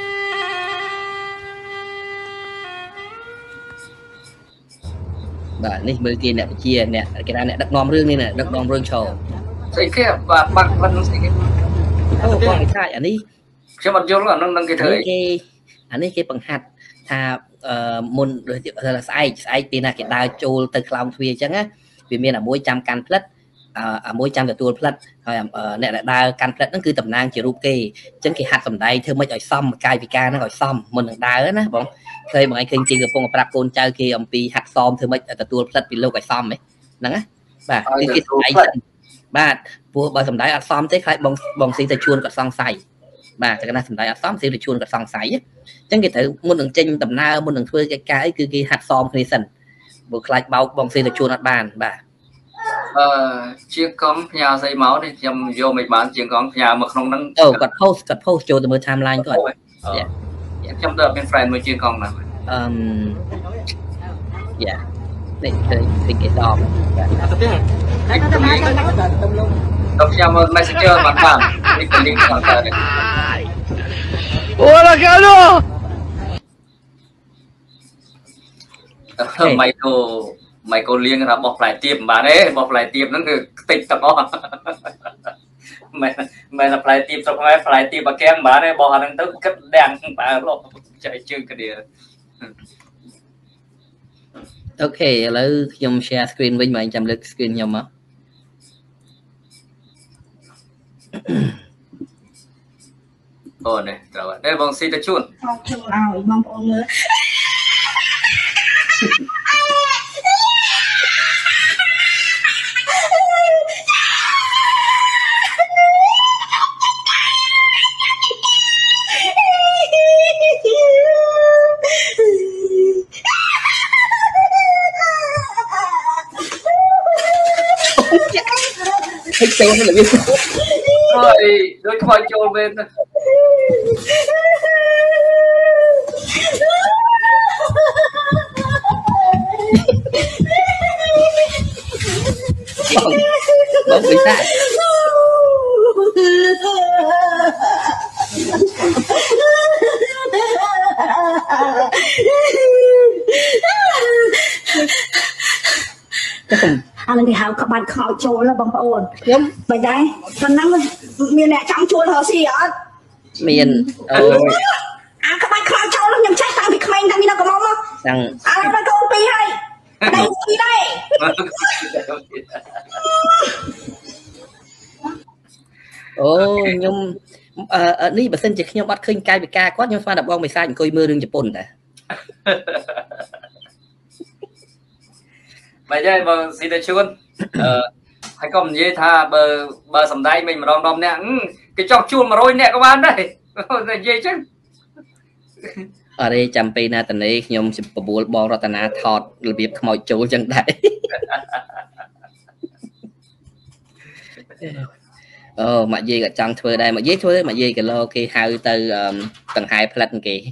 បាទនេះមើលគេអ្នកវិជាអ្នកគេថាអ្នកដឹកនាំរឿងនេះដឹកនាំរឿងឈរស្អីគេបាទបាក់មិនស្អីគេអូបងវិសាចអានេះខ្ញុំអត់យល់អានឹងគេធ្វើអីអានេះគេបង្ហាត់ថាមុនស្អែកពីណាគេដើរចូលទៅខ្លោងទ្វារអញ្ចឹងណាវាមានមួយចាំកាន់ផ្លិតមួយចាំទទួលផ្លិតហើយអ្នកដែលដើរកាន់ផ្លិតហ្នឹងគឺតំណាងជារូបគេអញ្ចឹងគេហាត់សម្ដែងធ្វើម៉េចឲ្យសមកាយវិការហ្នឹងឲ្យសមមុននឹងដើរណាបងឃើញបងឯងឃើញជាងកំពុងប្រាប់កូនចៅគេអំពីហាត់សមធ្វើម៉េចទទួលផ្លិតពីលោកឲ្យសមហ្នឹងណាបាទគឺគេសម្ដែងបាទព្រោះបើសម្ដែងអត់សមទេខ្លាចបងស៊ីទៅជួនគាត់សង្ស័យបាទតែណាសម្ដែងអត់សមស៊ីទៅជួនគាត់សង្ស័យអញ្ចឹងគេត្រូវមុននឹងចេញដំណើរមុននឹងធ្វើកិច្ចការអីគឺគេហាត់សមគ្នាសិនព្រោះខ្លាចបោកបងស៊ីទៅជួនអត់បានបាទជាងកង់ផ្ញើស្អីមកនេះខ្ញុំយកមិនបានជាងកង់ផ្ញើមកក្នុងហ្នឹងគាត់ post ចូលទៅមើល timeline គាត់ខ្ញុំទៅមាន friend មួយជាងកង់ណាយ៉ានេះគឺគេដកដល់ខ្ញុំមើល Messenger បាននេះគឺ link ខាងកើតអូឡាកាឡូម៉ៃកូលៀងថាបោះផ្លែទៀបមិនបានទេបោះផ្លែទៀបហ្នឹងគឺខ្ទេចទាំងអស់មិនផ្លែទៀបស្រុកខ្មែរផ្លែទៀបបាកៀងមិនបានទេបោះអាហ្នឹងទៅគិតដាំងបើរកចៃជើងគ្នាអូខេឥឡូវខ្ញុំ share screen វិញមកចាំលើក screen ខ្ញុំមកអូនេះត្រូវហើយបងស៊ីទៅជួនខ្ញុំឲ្យបងប្អូនមើលให้เซลล์นั่นแหละพี่เฮ้ยโดยขโมยโจรเป็น bóng bị sai anh thì hào các bạn khảo trốn là bằng ổn đúng vậy đấy phần năm miền này trong chuột hở gì ạ miền các bạn khảo trốn là nhầm trách tăng bị khmanh tăng đi đâu có mong không tăng nó câu pi hay đây pi đây nhưng ní bà xin chỉ nhau bắt khinh cai bị ca quá nhưng mà đập bong bị sai coi mưa đường Japan nè bây giờ mà xin được chuôn hay còn gì tha bờ sầm đáy mình mà đom nè cái chọc chuôn mà rồi nè các bạn đây là gì chứ ở đây chăm pi na tận đây nhom chụp bùa bò ra tận na thọt là việc mọi chỗ chân đại mà gì cả trong thuê đây mà giết thuê mà gì cái lo khi hai từ tầng 2 plan kì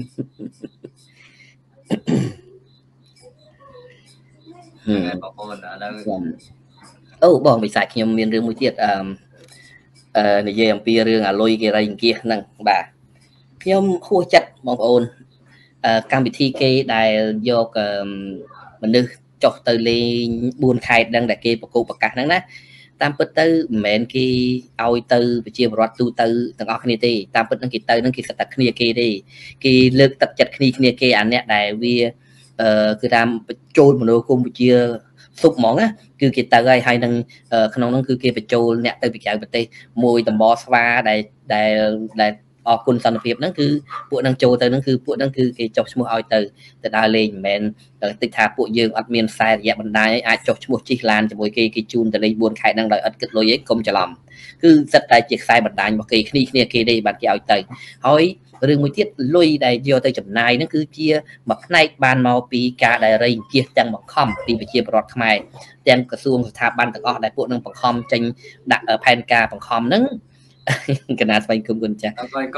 bọn bị sạch nhom miền rừng mũi tiệt này về pia rừng lôi kia đây kia năng bà nhom khua chặt bọn ôn cam bị thi kê đài do mình đưa cho từ lên buôn khai đang đại kê bọc cô bạc cả nắng đó tam bứt tư mền kia ao tư bị chia bọt tu tư từng organity tam bứt năng kia tư năng kia sạch kia kia đi kia lực tập chặt kia kia anh nè đại vìคือทำโจรมันโดนคุมไปเชียสุกหมองอ่ะคือเกิดแต่ไให้นั่งขนมนั่งคือเกิดไปโจรเนี่ยไปแก่ไปเตะมวยตำบอสวาได้ออกคุณสันเพียบนั่นคือพวกนั่งโจรนั่นคือพวกนั่นคือเกิดจบชั่วโมงเอาเตะแต่ได้เลยแมนติดทาพวกยืงอัดเมียนทรายระยะบันไดอาจจบชั่วโมงจีลานจะมวยเกิดจูนแต่เลยบวนไข่นั่งเลยอัดกึศลอยกลมจะลำคือสัตว์ได้จีทรายบันไดบอกเกิดนี่เกิดได้บันเกี่ยวเตะเฮ้ยเรื่องมือเทียลุยได้โยเตจำนายนั่นคือเชียบักในบานมาปีกาได้เรียนเชียจังบักคอมปีไปเชียบรอดทำไมจังกระทรวงสถาบันต่างๆได้พวกนั่งบักคอมจังดักแผนการบักคอมนั่งขนาดไปกุมกุญจ้ะ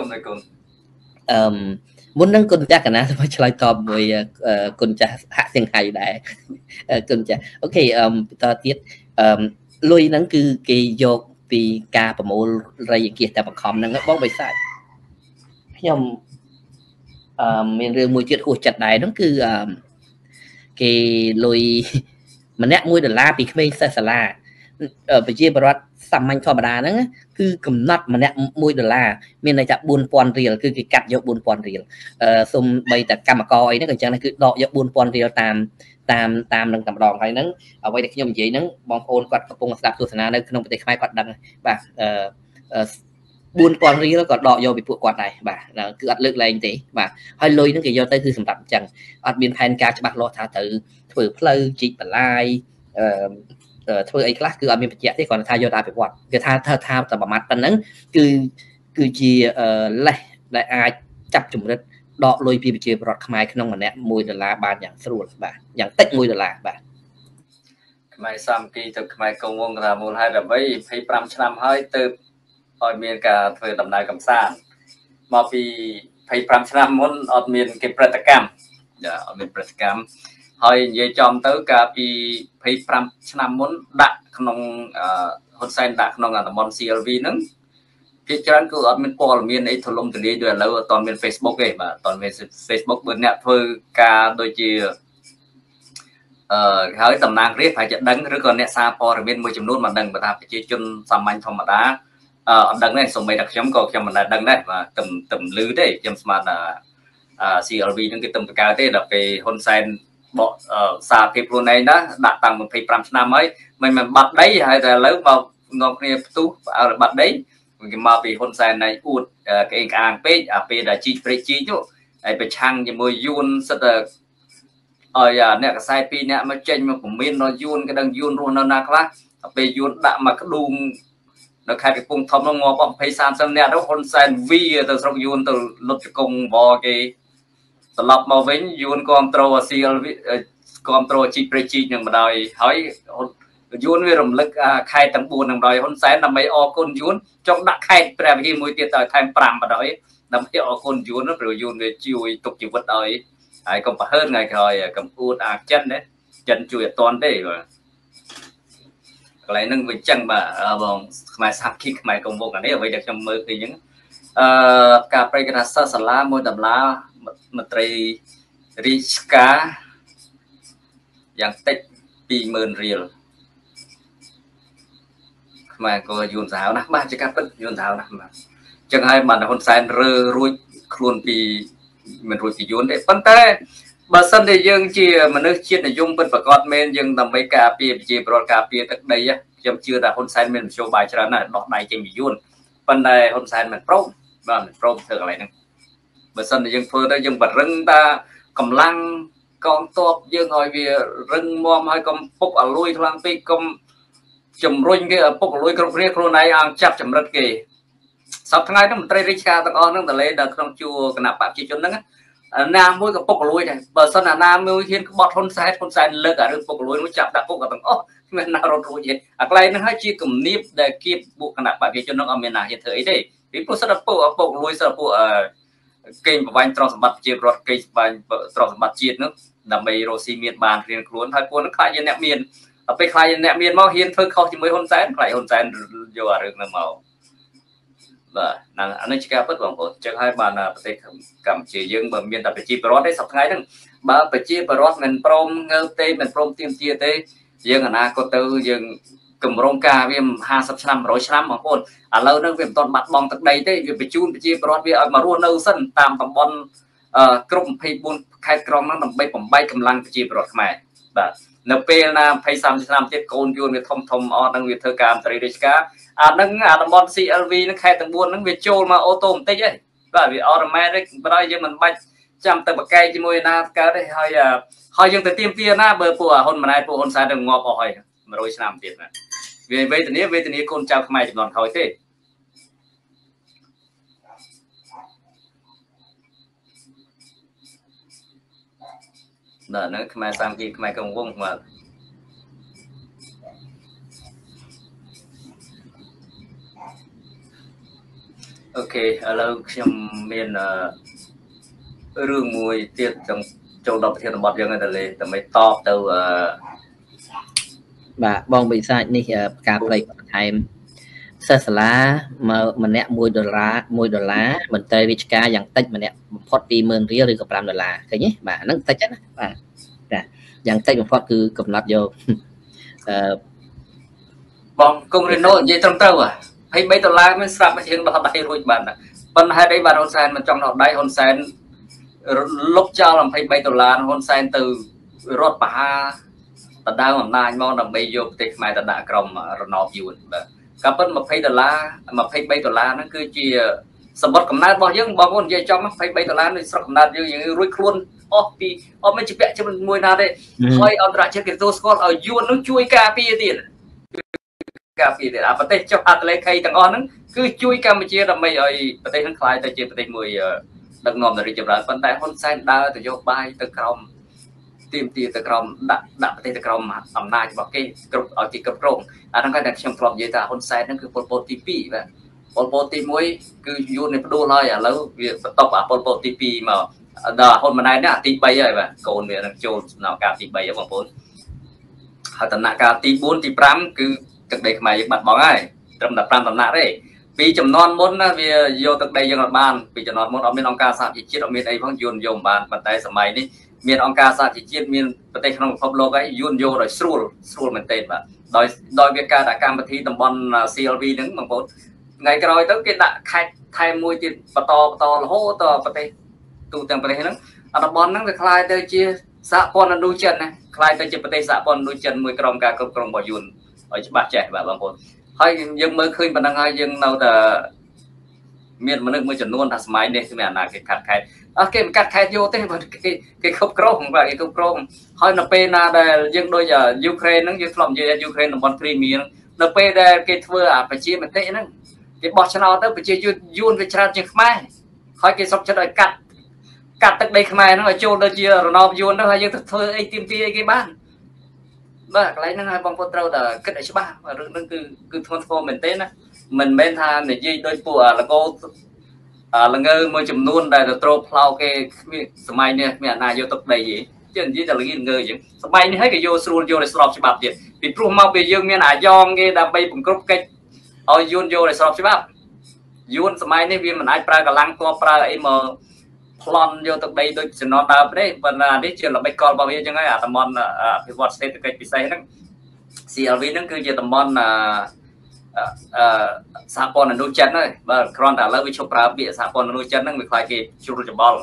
มุนนั่งกุญจ้ะขนาดไปฉลายตอบมวยกุญจ้ะหักเสียงไทยได้กุญจ้ะโอเคต่อเทียลุยนั่นคือเกี่ยวปีกาประมูลเรียนเชียแต่บักคอมนั่งก็บ้องไปใส่nhom miền rừng mùi chuyện hụt chặt đáy đó cứ cái lôi mà nét mùi $ពីក្មេងសិស្សសាលាប្រជាបរតសាមញ្ញធម្មតាហ្នឹងគឺកំណត់ម្នាក់$1មានន័យថា$4000រៀលគឺគេកាត់យក$4000រៀលសុំបីតែកម្មករអីហ្នឹងក៏អញ្ចឹងគឺដកយក$4000រៀលតាមនឹងតម្ដងហើយហ្នឹងអ្វីដែលខ្ញុំនិយាយហ្នឹងបងប្អូនគាត់កំពុងស្ដាប់ទស្សនានៅក្នុងប្រទេសខ្មែរគាត់ដឹងបាទ$4000រៀលក៏ដកយកពីពួកគាត់ដែរបាទគឺអត់លើកលែងទេបាទហើយលុយហ្នឹងគេយកទៅគឺសម្រាប់អញ្ចឹងអត់មានផែនការច្បាស់លាស់ថាត្រូវធ្វើផ្លូវជីកបន្លាយធ្វើអីខ្លះគឺអត់មានបញ្ជាក់ទេគ្រាន់តែថាយកទៅអភិវឌ្ឍគេថាតែប្រមាថប៉ុណ្ណឹងគឺជាលេសដែលអាចចាប់ជំរិតដកលុយពីប្រជាពលរដ្ឋខ្មែរក្នុងម្នាក់$1បានយ៉ាងស្រួលបាទយ៉ាងតិច$1បាទខ្មែរសាមគ្គីទៅខ្មែរកងវងថាមូលហេតុដើម្បី25ឆ្នាំហើយទៅឲ្យមានការធ្វើដំណើរកំសាន្តមកពី25ឆ្នាំមុនអត់មានគេព្រឹត្តិកម្មអត់មានព្រឹត្តិកម្មហើយនិយាយចំទៅកាលពី25ឆ្នាំមុនដាក់ក្នុងហ៊ុនសែនដាក់ក្នុងតំបន់ CLV ហ្នឹងគេច្រើនគឺអត់មានព័ត៌មានអីទូលំទូលាយដូចឥឡូវអត់មាន Facebook ទេបាទអត់មាន Facebook បើអ្នកធ្វើការដូចជាហើយតំណាងរាស្ត្រប្រហែលជាដឹងឬក៏អ្នកសារព័ត៌មានមួយចំនួនមិនដឹងបើថាប្រជាជនសាមញ្ញធម្មតាអត់ដឹងទេសូម្បីតែខ្ញុំក៏ខ្ញុំមិនដឹងដែរបាទទំលឺទេខ្ញុំស្មានថា CLV ហ្នឹងគេទំបកកើតទេដល់ពេលហ៊ុនសែនបកសារភាពខ្លួនឯងណាដាក់តាំង25ឆ្នាំហើយមិនបាត់ដីហើយតែឥឡូវមកនាំគ្នាផ្ទុះឲ្យបាត់ដីគេមកពីហ៊ុនសែនណៃអួតគេក្អាងពេកអាពេលដែលជីកព្រៃជីកនោះហើយប្រឆាំងជាមួយយួនសិតតែឲ្យអ្នកកសែត2នាក់មកចេញមកពមៀនដល់យួនក៏ដឹងយួនរស់នៅណាខ្លះពេលយួនដាក់មកក្ដួងនៅខេត្តកំពង់ធំនោះងាប់20-30នាក់ទៅហ៊ុនសែនវីទៅស្រុកយួនទៅលុតជង្គង់វគេត្រឡប់មកវិញយួនគ្រប់ត្រូលអាស៊ីលគ្រប់ត្រូលជីកព្រៃជីកនឹងម្ដងហើយយួនវារំលឹកខេត្តទាំង4នឹងម្ដងហ៊ុនសែនដើម្បីអរគុណយួនចង់ដាក់ខេត្តព្រះវិហារមួយទៀតទៅថែម5ម្ដងដើម្បីអរគុណយួនព្រោះយួនវាជួយទុកជីវិតឲ្យហើយកុំប្រហើនថ្ងៃក្រោយកំពូតអាចិនណាចិនជួយអត់តាន់ទេបាទ lại nâng về chân mà bằng mai sắp khi mai công vụ cả đấy ở vậy được trong mơ thì những cà phê cái sơ sả lá môi đầm lá một tray riska dạng tích 20,000 riel mà có dùn giáo nè ba chỉ cắt bớt dùn giáo nè mà chẳng hay mà hôn sai rơ ruồi luôn vì mình ruồi vì dùn đấy vấn đề bà sân thì dương chỉ mà nước chiên là dùng bên bà con men dương tầm mấy cà phê chỉ bro cà phê tất đây á chấm chưa là hôn sai mình show bài cho nó đọt này trên bị dùn vấn đề hôn sai mình pro và mình pro thử lại nè bà sân thì dương phơi đó dương bật rừng ta cầm lăng con top dương hỏi vì rừng mom hay con phục ở lui thang pi con chùm ruin cái phục ở lui con riêng luôn này ăn chặt chùm rất kì sau tháng ngày đó mình trai rica tao con nó lấy được trong chùa cái nạp bạc chỉ cho nó nam mũi cái phục ở lui này bờ sân là nam mũi thiên bọt hôn sai lơ cả được phục ở lui nó chặt đặt phục ở tầng ô mình nào rồi rồi vậy à cái này nó hay chi cùng nếp để kịp buộc cái nạp bạc chỉ cho nó ở miền nào hiện thời đấy vì có rất là phục lui rất là kênh của anh trong sản phẩm chia rót kênh trong sản phẩm chia nước đầm bầy rosi miền bàn riêng luôn hai con nó khai như nẹp miền ở bên khai như nẹp miền mau hiên thôi không chỉ mới hôn sáng lại hôn sáng vô ở được là màu và anh ấy chỉ cả bất vọng chứ hai bạn là phải cầm chỉ dương bằng miền tập chia rót đấy sắp ngày đó bà phải chia rót mình prom ngơ tê mình prom tiêm chia tê dương ở na có tư dương cầm rong ca viêm 50 năm 100 năm mà con à lâu nữa viêm toàn mặt bong từ đây thế viêm bị chun bị chia rót viêm mà ruộng nâu sân tam tầm bon cụm phay buôn khai còng nó nằm bay cầm lăng chia rót mày và nợ pe na phay 30 năm tiết côn yun viêm thông on đang viêm thơ cam từ đây cả à nâng tầm bon CLV nó khai tầng buôn nó viêm trôi mà ô tô tê ấy và vì automatic bây giờ mình bay chăm từ bậc cây chỉ môi na cái đấy hơi dừng từ tiêm tia na bờ của hôn mà này của hôn sai đừng ngọt hỏi mà rồi làm tiền này về tình yêu con trao mày còn thôi thế đợt nữa mày sang kia mày công vung mà ok alo trong miền rương mùi tiết trong châu độc thiên bọt dân người ta lấy tầm mấy top từ bà bong bị sai ní cà phê time sơ lá mà mình nẹt $1 mình tây rica dạng tách mình nẹt 40,000 rielឬក៏$5ឃើញទេបាទហ្នឹងតិចណាបាទចាយ៉ាងតិចបំផុតគឺកំណត់យកបងកុំរីណូនិយាយត្រឹមត្រូវ$23មិនស្រាប់ជាងដល់ដៃរួចបានប៉ុន្តែហេតុអីបាទហ៊ុនសែនមិនចង់ដល់ដៃហ៊ុនសែនលុបចោល$23ហ៊ុនសែនទៅរត់បហាតដើមអំណាចមកដើម្បីយកប្រទេសខ្មែរទៅដាក់ក្រុមរណបយួនបាទក៏ប៉ុន្តែ$20 $23ហ្នឹងគឺជាសម្បត្តិកំណើតរបស់យើងបងប្អូននិយាយចំ$23នេះស្រុកកំណើតយើងរួចខ្លួនអស់ពីអត់មានជាពាក់ជាមួយណាទេហើយអន្តរជាតិគេទទួលស្គាល់ឲ្យយួននឹងជួយការពារទៀតអាប្រទេសចុះអត្តលេខីទាំងអស់ហ្នឹងគឺជួយកម្ពុជាដើម្បីឲ្យប្រទេសហ្នឹងខ្លាយទៅជាប្រទេសមួយដឹកនាំនរីចម្រើនប៉ុន្តែហ៊ុនសែនដើរទៅយកបាយទៅក្រោមទៀមទាទៅក្រោមដាក់ប្រទេសទៅក្រោមអំណាចរបស់គេគ្រប់ឲ្យគេគ្រប់គ្រងអាហ្នឹងគាត់តែខ្ញុំធ្លាប់និយាយថាហ៊ុនសែនហ្នឹងគឺប៉ុលពតទី2បាទប៉ុលពតទី1គឺយួននេះផ្ដួលហើយឥឡូវវាបន្ទប់អាប៉ុលពតទី2មកដល់ហ៊ុនម៉ាណែតនេះទី3ហើយបាទកូនវានឹងចូលដំណើរការទី3ហើយបងប្អូនហើយដំណាក់កាលទី4ទី5គឺទឹកដីខ្មែរយើងបាត់បង់ហើយត្រឹមតែ5ដំណាក់ទេពីចំនួនមុនណាវាយកទឹកដីយើងអត់បានពីចំនួនមុនអត់មានអង្គការសហជីវជាតិអត់មានអីផងយួនយកបានប៉ុន្តែសម័យនេះមានអង្គការសហជីវជាតិមានប្រទេសក្នុងពិភពលោកហើយយួនយកដោយស្រួលមែនទែនបាទដោយវាការដាក់កម្មវិធីតំបន់ CLV ហ្នឹងបងប្អូនថ្ងៃក្រោយទៅគេដាក់ខេត្តថែមមួយទៀតបន្តរហូតដល់ប្រទេសទូទាំងប្រទេសហ្នឹងតំបន់ហ្នឹងវាคล้ายទៅជាសហព័ន្ធឥណ្ឌូចិនណាคล้ายទៅជាប្រទេសសហព័ន្ធឥណ្ឌូចិនមួយក្រុមការគ្រប់គ្រងរបស់យួនឲ្យច្បាស់ចេះបាទបងប្អូនហើយយើងមើលឃើញប៉ុណ្ណឹងហើយយើងនៅតែមានមនុស្សមួយចំនួនថាសម័យនេះគឺមានអាណាគេកាត់ខេត្តគេមិនកាត់ខេត្តយកទេគេគ្រប់គ្រងបាទគេគ្រប់គ្រងហើយនៅពេលណាដែលយើងដូចយូក្រែនហ្នឹងយើងធ្លាប់និយាយយូក្រែនតំបន់គ្រីមៀនៅពេលដែលគេធ្វើអាប្រជាមតិហ្នឹងគេបោះឆ្នោតទៅប្រជាយួនវាច្រើនជាងខ្មែរហើយគេសុខចិត្តឲ្យកាត់ទឹកដីខ្មែរហ្នឹងឲ្យចូលទៅជារណបយួនទៅហើយយើងទៅធ្វើអីទៀមទាអីគេបានបាទកន្លែងហ្នឹងឲ្យបងប្អូនត្រូវតែគិតឲ្យច្បាស់រឿងហ្នឹងគឺធ្ងន់ធ្ងរមែនទេណាមិនមែនថានិយាយដោយពួកលកោល្ងើមួយចំនួនដែលទៅត្រោបផ្លោកគេសម័យនេះមានអាណាយកទឹកដីទេ chân chỉ là cái người vậy bay như thế cái vô sưu vô để sọp cho bạp vậy vì pru mau về dương miền Hải Giang cái đam bay cùng group cái ôi vô để sọp cho bạp yun samai này vì mình ai pra cả lăng qua pra ấy mà plon vô từ đây tôi chỉ nói tao đấy phần đấy chuyện là bay call bao nhiêu chẳng ai tầm món pivot state cái pisai đó CLV nó cứ như tầm món sapon là nuôi chân đấy và còn đã lấy với chụp ra bị sapon là nuôi chân nó bị phải cái chụp được ball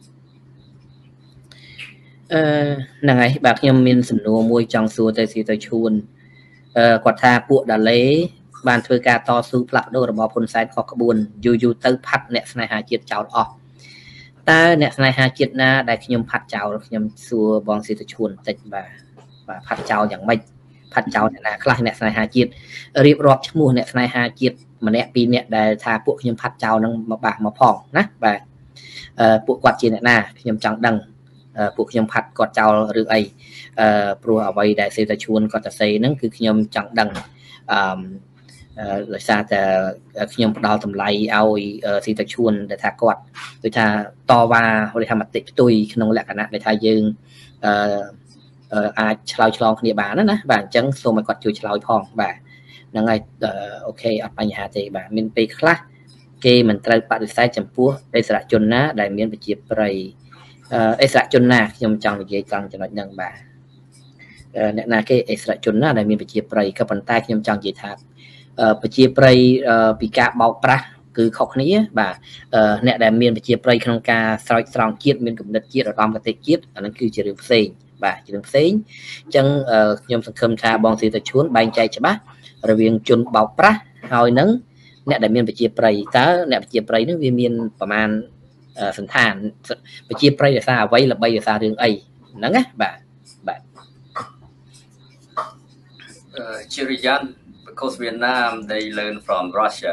này bạc nhâm miên sầm nua môi trong xua tây xì tây chuồn quạt tha bộ đã lấy bàn thuê ca to su plak đô bỏ phun sai khó buồn dù tới phát nẹt này hà chiết chào ọ ta nẹt này hà chiết na đại nhâm phát chào nhâm xua bong xì tây chuồn tịch và phát chàoอย่างไม่phát chào này là khai nẹt này hà chiếtรีบรอบชั่วโมงnẹt này hà chiết mà nẹtปีnẹtได้ทาพวกnhâm phát chào năngมาบากมาพองนะแบบพวกกวาดจีนน่ะnhâmจังดังพวกnhâmผัดกอดเจ้าหรือไอปลัวเอาไว้ได้เสียแต่ชวนก็จะเสียนั่นคือnhâmจังดังเลยซาแต่nhâmดาวทำไรเอาเสียแต่ชวนแต่ถ้ากอดโดยถ้าต่อว่าโดยทำมาติดตุยขนมแหลกกันนะโดยถ้ายืงชลอยชลองขณีบานั่นนะบางจังโซมันกอดจุยชลอยพองบ่านั่งไงโอเคเอาปัญหาใจบ่ามันไปคลาเกมันตรายปฏิเสธจำพวกได้สระจนนะได้เมียนไปจีบไรไอสระจนนะยมจังไปจังจะหน่อยยังบ่าเนี่ยนะไอสระจนนะได้มีไปจีบไรกับปันใต้ยมจังจีทับไปจีบไรปีกาเบาปะคือขอกนี้บ่าเนี่ยได้มีไปจีบไรขนมกาสระสระเกียรมีกับเด็ดเกียรตอมกับเตเกียรอันนั้นคือจะเรื่องเซ็งบ่าจะเรื่องเซ็งจังยมสังคมชาบองสีตะชวนใบใจใช่ปะระเวียงจนเบาปะหอยนั้นเนี่ยได้มีไปจีบไรแต่เนี่ยไปจีบไรนั้นวิมีนประมาณสันทานไปจีบไรจะซาไว้ละใบจะซาเรื่องไอ้นั่นไงบ่า Chirian because Vietnam they learn from Russia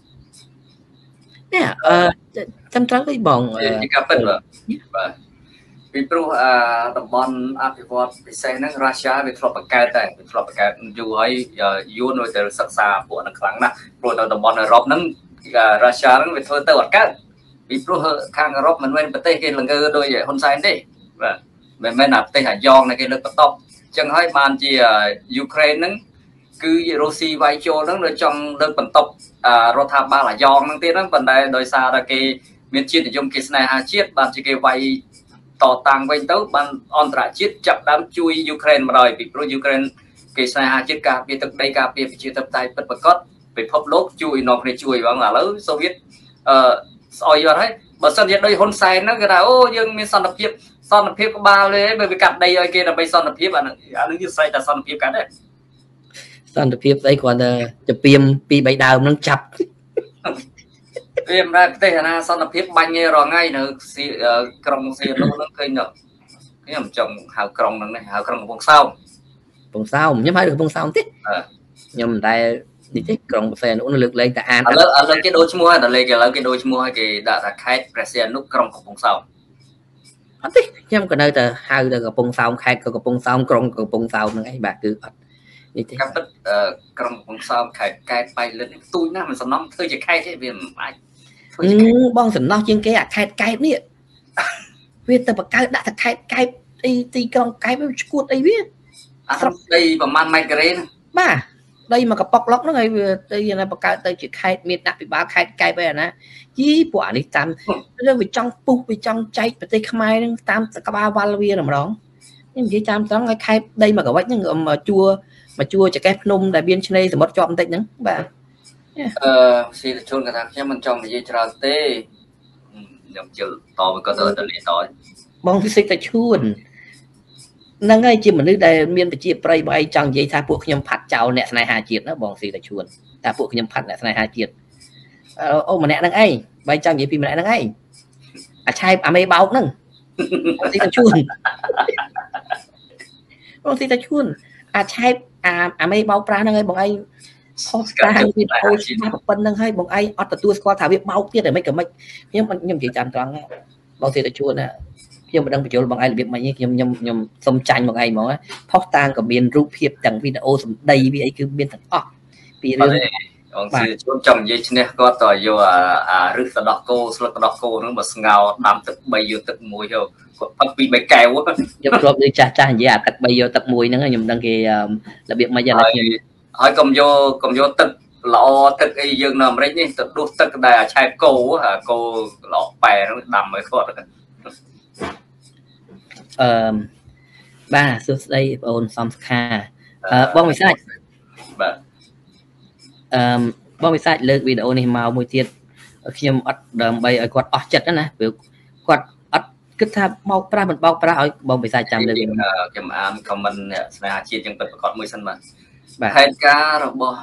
เนี่ยจำตรังก็บอกที่กับเป็นแบบពីព្រោះតំបន់អភិវឌ្ឍពិសេសហ្នឹងរុស្ស៊ីវាធ្លាប់បង្កើតតែវាធ្លាប់បង្កើតយូរហើយយូរនៅតែសិក្សាពួកហ្នឹងខ្លាំងណាស់ព្រោះនៅតំបន់អឺរ៉ុបហ្នឹងរុស្ស៊ីហ្នឹងវាធ្វើទៅអត់កើតពីព្រោះខាងអឺរ៉ុបមិនមែនប្រទេសគេល្ងើដោយហ៊ុនសែនទេបាទមិនមែនប្រទេសអាយ៉ងគេលើកបន្ទប់អញ្ចឹងហើយបានជាយូក្រែនហ្នឹងគឺរុស្ស៊ីវាយចូលហ្នឹងនៅចង់លើកបន្ទប់រដ្ឋាភិបាលអាយ៉ងហ្នឹងទៀតហ្នឹងប៉ុន្តែដោយសារតែគេមានជាតិនិយមគេស្នេហាជាតិបានជាគេវាយតតាំងវិញទៅបានអន្តរជាតិចាប់ដើមជួយយូក្រែនមកហើយពីព្រោះយូក្រែនគេស្នេហាជាតិការពារទឹកដីការពារប្រជាធិបតេយ្យពិតប្រាកដពិភពលោកជួយនាំគ្នាជួយបងឥឡូវសូវៀតស្អុយអត់ហើយបើសិនជាដោយហ៊ុនសែនហ្នឹងគេថាអូយើងមានសន្តិភាពក្បាលទេបើវាកាត់ដីឲ្យគេដើម្បីសន្តិភាពអានឹងវាស្រេចតែសន្តិភាពកាត់ទេសន្តិភាពស្អីគ្រាន់តែជំរាបពី3ដើមហ្នឹងចាប់វាមិនដែរប្រទេសណាសន្តិភាពបាញ់រងៃនៅក្រុងសៀនុហ្នឹងឃើញទៅខ្ញុំចង់ហៅក្រុងហ្នឹងហៅក្រុងកំពង់សោមខ្ញុំហៅកំពង់សោមទេខ្ញុំមិនដែលនេះទេក្រុងព្រះសីហនុលើកលែងតែអានឥឡូវគេដូរឈ្មោះហើយឥឡូវគេដូរឈ្មោះហើយគេដាក់ថាខេត្តព្រះសីហនុក្រុងកំពង់សោមអត់ទេខ្ញុំក៏នៅតែហៅទៅកំពង់សោមខេត្តក៏កំពង់សោមក្រុងកំពង់សោមហ្នឹងឯងបាទគឺអត់នេះទេកម្មពិតក្រុងកំពង់សោមខេត្តកែបបៃលិនទូចណាស់មិនសំណំធ្វើជាខេត្តទេវាមិនអាចបងសំណោះជាងគេអាខេត្តកែបនេះវាទៅបកកើតដាក់តែខេត្តកែបទីក្រុងកែបវាឈួតអីវាស្រុកដីប្រហែលម៉ែត្រការ៉េហ្នឹងបាទដីមកកប៉ុកឡុកហ្នឹងហើយវាទៅយ៉ាងណាបកកើតទៅជាខេត្តមានដាក់ពិបាលខេត្តកែបឯណាយីពួកអានេះតាមរឿងវាចង់ពុះវាចង់ចែកប្រទេសខ្មែរហ្នឹងតាមក្បាលវល់វាម្ដងខ្ញុំនិយាយតាមត្រង់ឲ្យខេត្តដីមកកវិចហ្នឹងមកជួចកេះភ្នំដែលមានឆ្នេរសមុទ្រជាប់បន្តិចហ្នឹងបាទស៊ីតជនគាត់ថាខ្ញុំមិនចង់និយាយច្រើនទេខ្ញុំជិលតទៅក៏ទៅលេតបងពិសេសតែឈួនហ្នឹងហើយជាមនុស្សដែលមានប្រជាប្រិយបើឯងចង់និយាយថាពួកខ្ញុំផាត់ចោលអ្នកស្នេហាជាតិណាបងស៊ីតែឈួនតែពួកខ្ញុំផាត់អ្នកស្នេហាជាតិអូម្នាក់ហ្នឹងឯងបើចង់និយាយពីម្នាក់ហ្នឹងឯងអាឆែបអាមេបោកហ្នឹងបងស៊ីតែឈួនអាឆែបអាមេបោកប្រាស់ហ្នឹងឯងបងឯងផុសតាមវីដេអូច្បាស់ប៉ុណ្្នឹងហើយបងឯងអត់ទទួលស្គាល់ថាវាបោកទៀតតែមិនក៏មិនខ្ញុំនិយាយតាមត្រង់បងស៊ីតែឈួនណាខ្ញុំមិនដឹងបញ្យល់បងឯងរបៀបម៉េចទេខ្ញុំសុំចាញ់បងឯងហ្មងផុសតាងក៏មានរូបភាពទាំងវីដេអូសម្ដីវាអីគឺមានទាំងអស់ពីរឿង ông xưa chốn trồng dây nè có tỏi vô rứt tao đọc cô slut tao đọc cô nó mà ngào đâm thực bay vô thực mùi vô bắt bị bay kèo quá giúp rồi đi cha cha gì à tật bay vô tật mùi nữa nhầm đăng ký là việc mà giờ là hỏi cầm vô thực lọ thực y dương nằm đấy nhỉ thực đốt thực đà chai cô hả cô lọ bè nó đầm mới khó ba số đây ôn xong kha bong bị sai bong bị saiលើក video នេះមកមួយទៀតខ្ញុំអត់ដើម្បីឲ្យគាត់អស់ចិត្តណាព្រោះគាត់អត់គិតថាបោកប្រាស់មិនបោកប្រាស់ឲ្យបងបិសាចចាំលើខ្ញុំអាន comment ស្នេហាជាតិយ៉ាងពិតប្រាកដមួយសិនបាទហេតុការណ៍របស់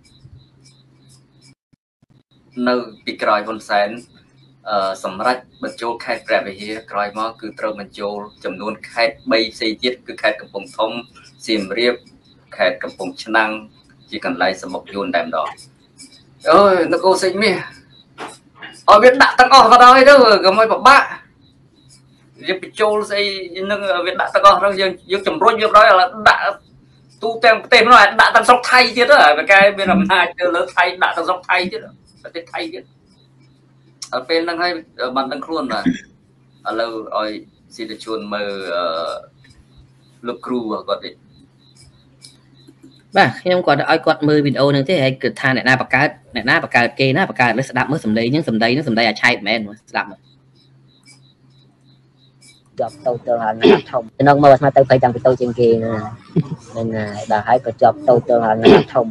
នៅពីក្រោយហ៊ុនសែនសម្រាប់បញ្ចូលខេត្តព្រះវិហារក្រោយមកគឺត្រូវបញ្ចូលចំនួនខេត្ត3ផ្សេងទៀតគឺខេត្តកំពង់ធំសៀមរាបខេត្តកំពង់ឆ្នាំងជាកន្លែងសម្បុកយួនតែម្ដងអើយនគរសេចមាសឲ្យវាដាក់ទាំងអស់ក៏ដោយទៅកុំឲ្យពិបាកយើងបញ្ចូលស្អីនឹងវាដាក់ទាំងអស់ហ្នឹងយើងជំរុញវាដល់ដាក់ទូទាំងប្រទេសនោះដាក់ទាំងស្រុកថៃទៀតហ្នឹងប្រកែមានអំណាចទៅលើថៃដាក់ទាំងស្រុកថៃទៀតប្រទេសថៃទៀតដល់ពេលហ្នឹងហើយបានដឹងខ្លួនបាទឥឡូវឲ្យស៊ីតជួនមើលលោកគ្រូគាត់តិចបាទខ្ញុំគាត់ឲ្យគាត់មើលវីដេអូហ្នឹងទេហើយគិតថាអ្នកណាបង្កើតគេណាបង្កើតលើស្ដាប់មើលសំឡេងហ្នឹងសំដីអាឆែកមែនស្ដាប់មើលជាប់ទៅហាលណាធំក្នុងមើលស្មាទៅភ័យតាំងពីតូចជាងគេណាnênដល់ហើយក៏ជាប់ទៅហាលណាធំ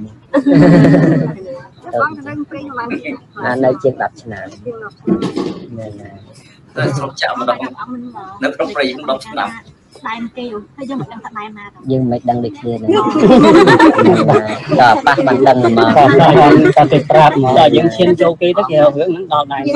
នៅជាង10ឆ្នាំnên តែស្រុកចាក់ម្ដងនៅក្នុងព្រៃ10ឆ្នាំតែគេហើយយើងមិនដឹងថាតែណាយើងមិនដឹងដូចគ្នាទេដល់ប៉ះបានដឹងមកគាត់ទៅប្រាប់មកដល់យើងឈានចូលគេទៅគេរឿងហ្នឹងដល់ដែរ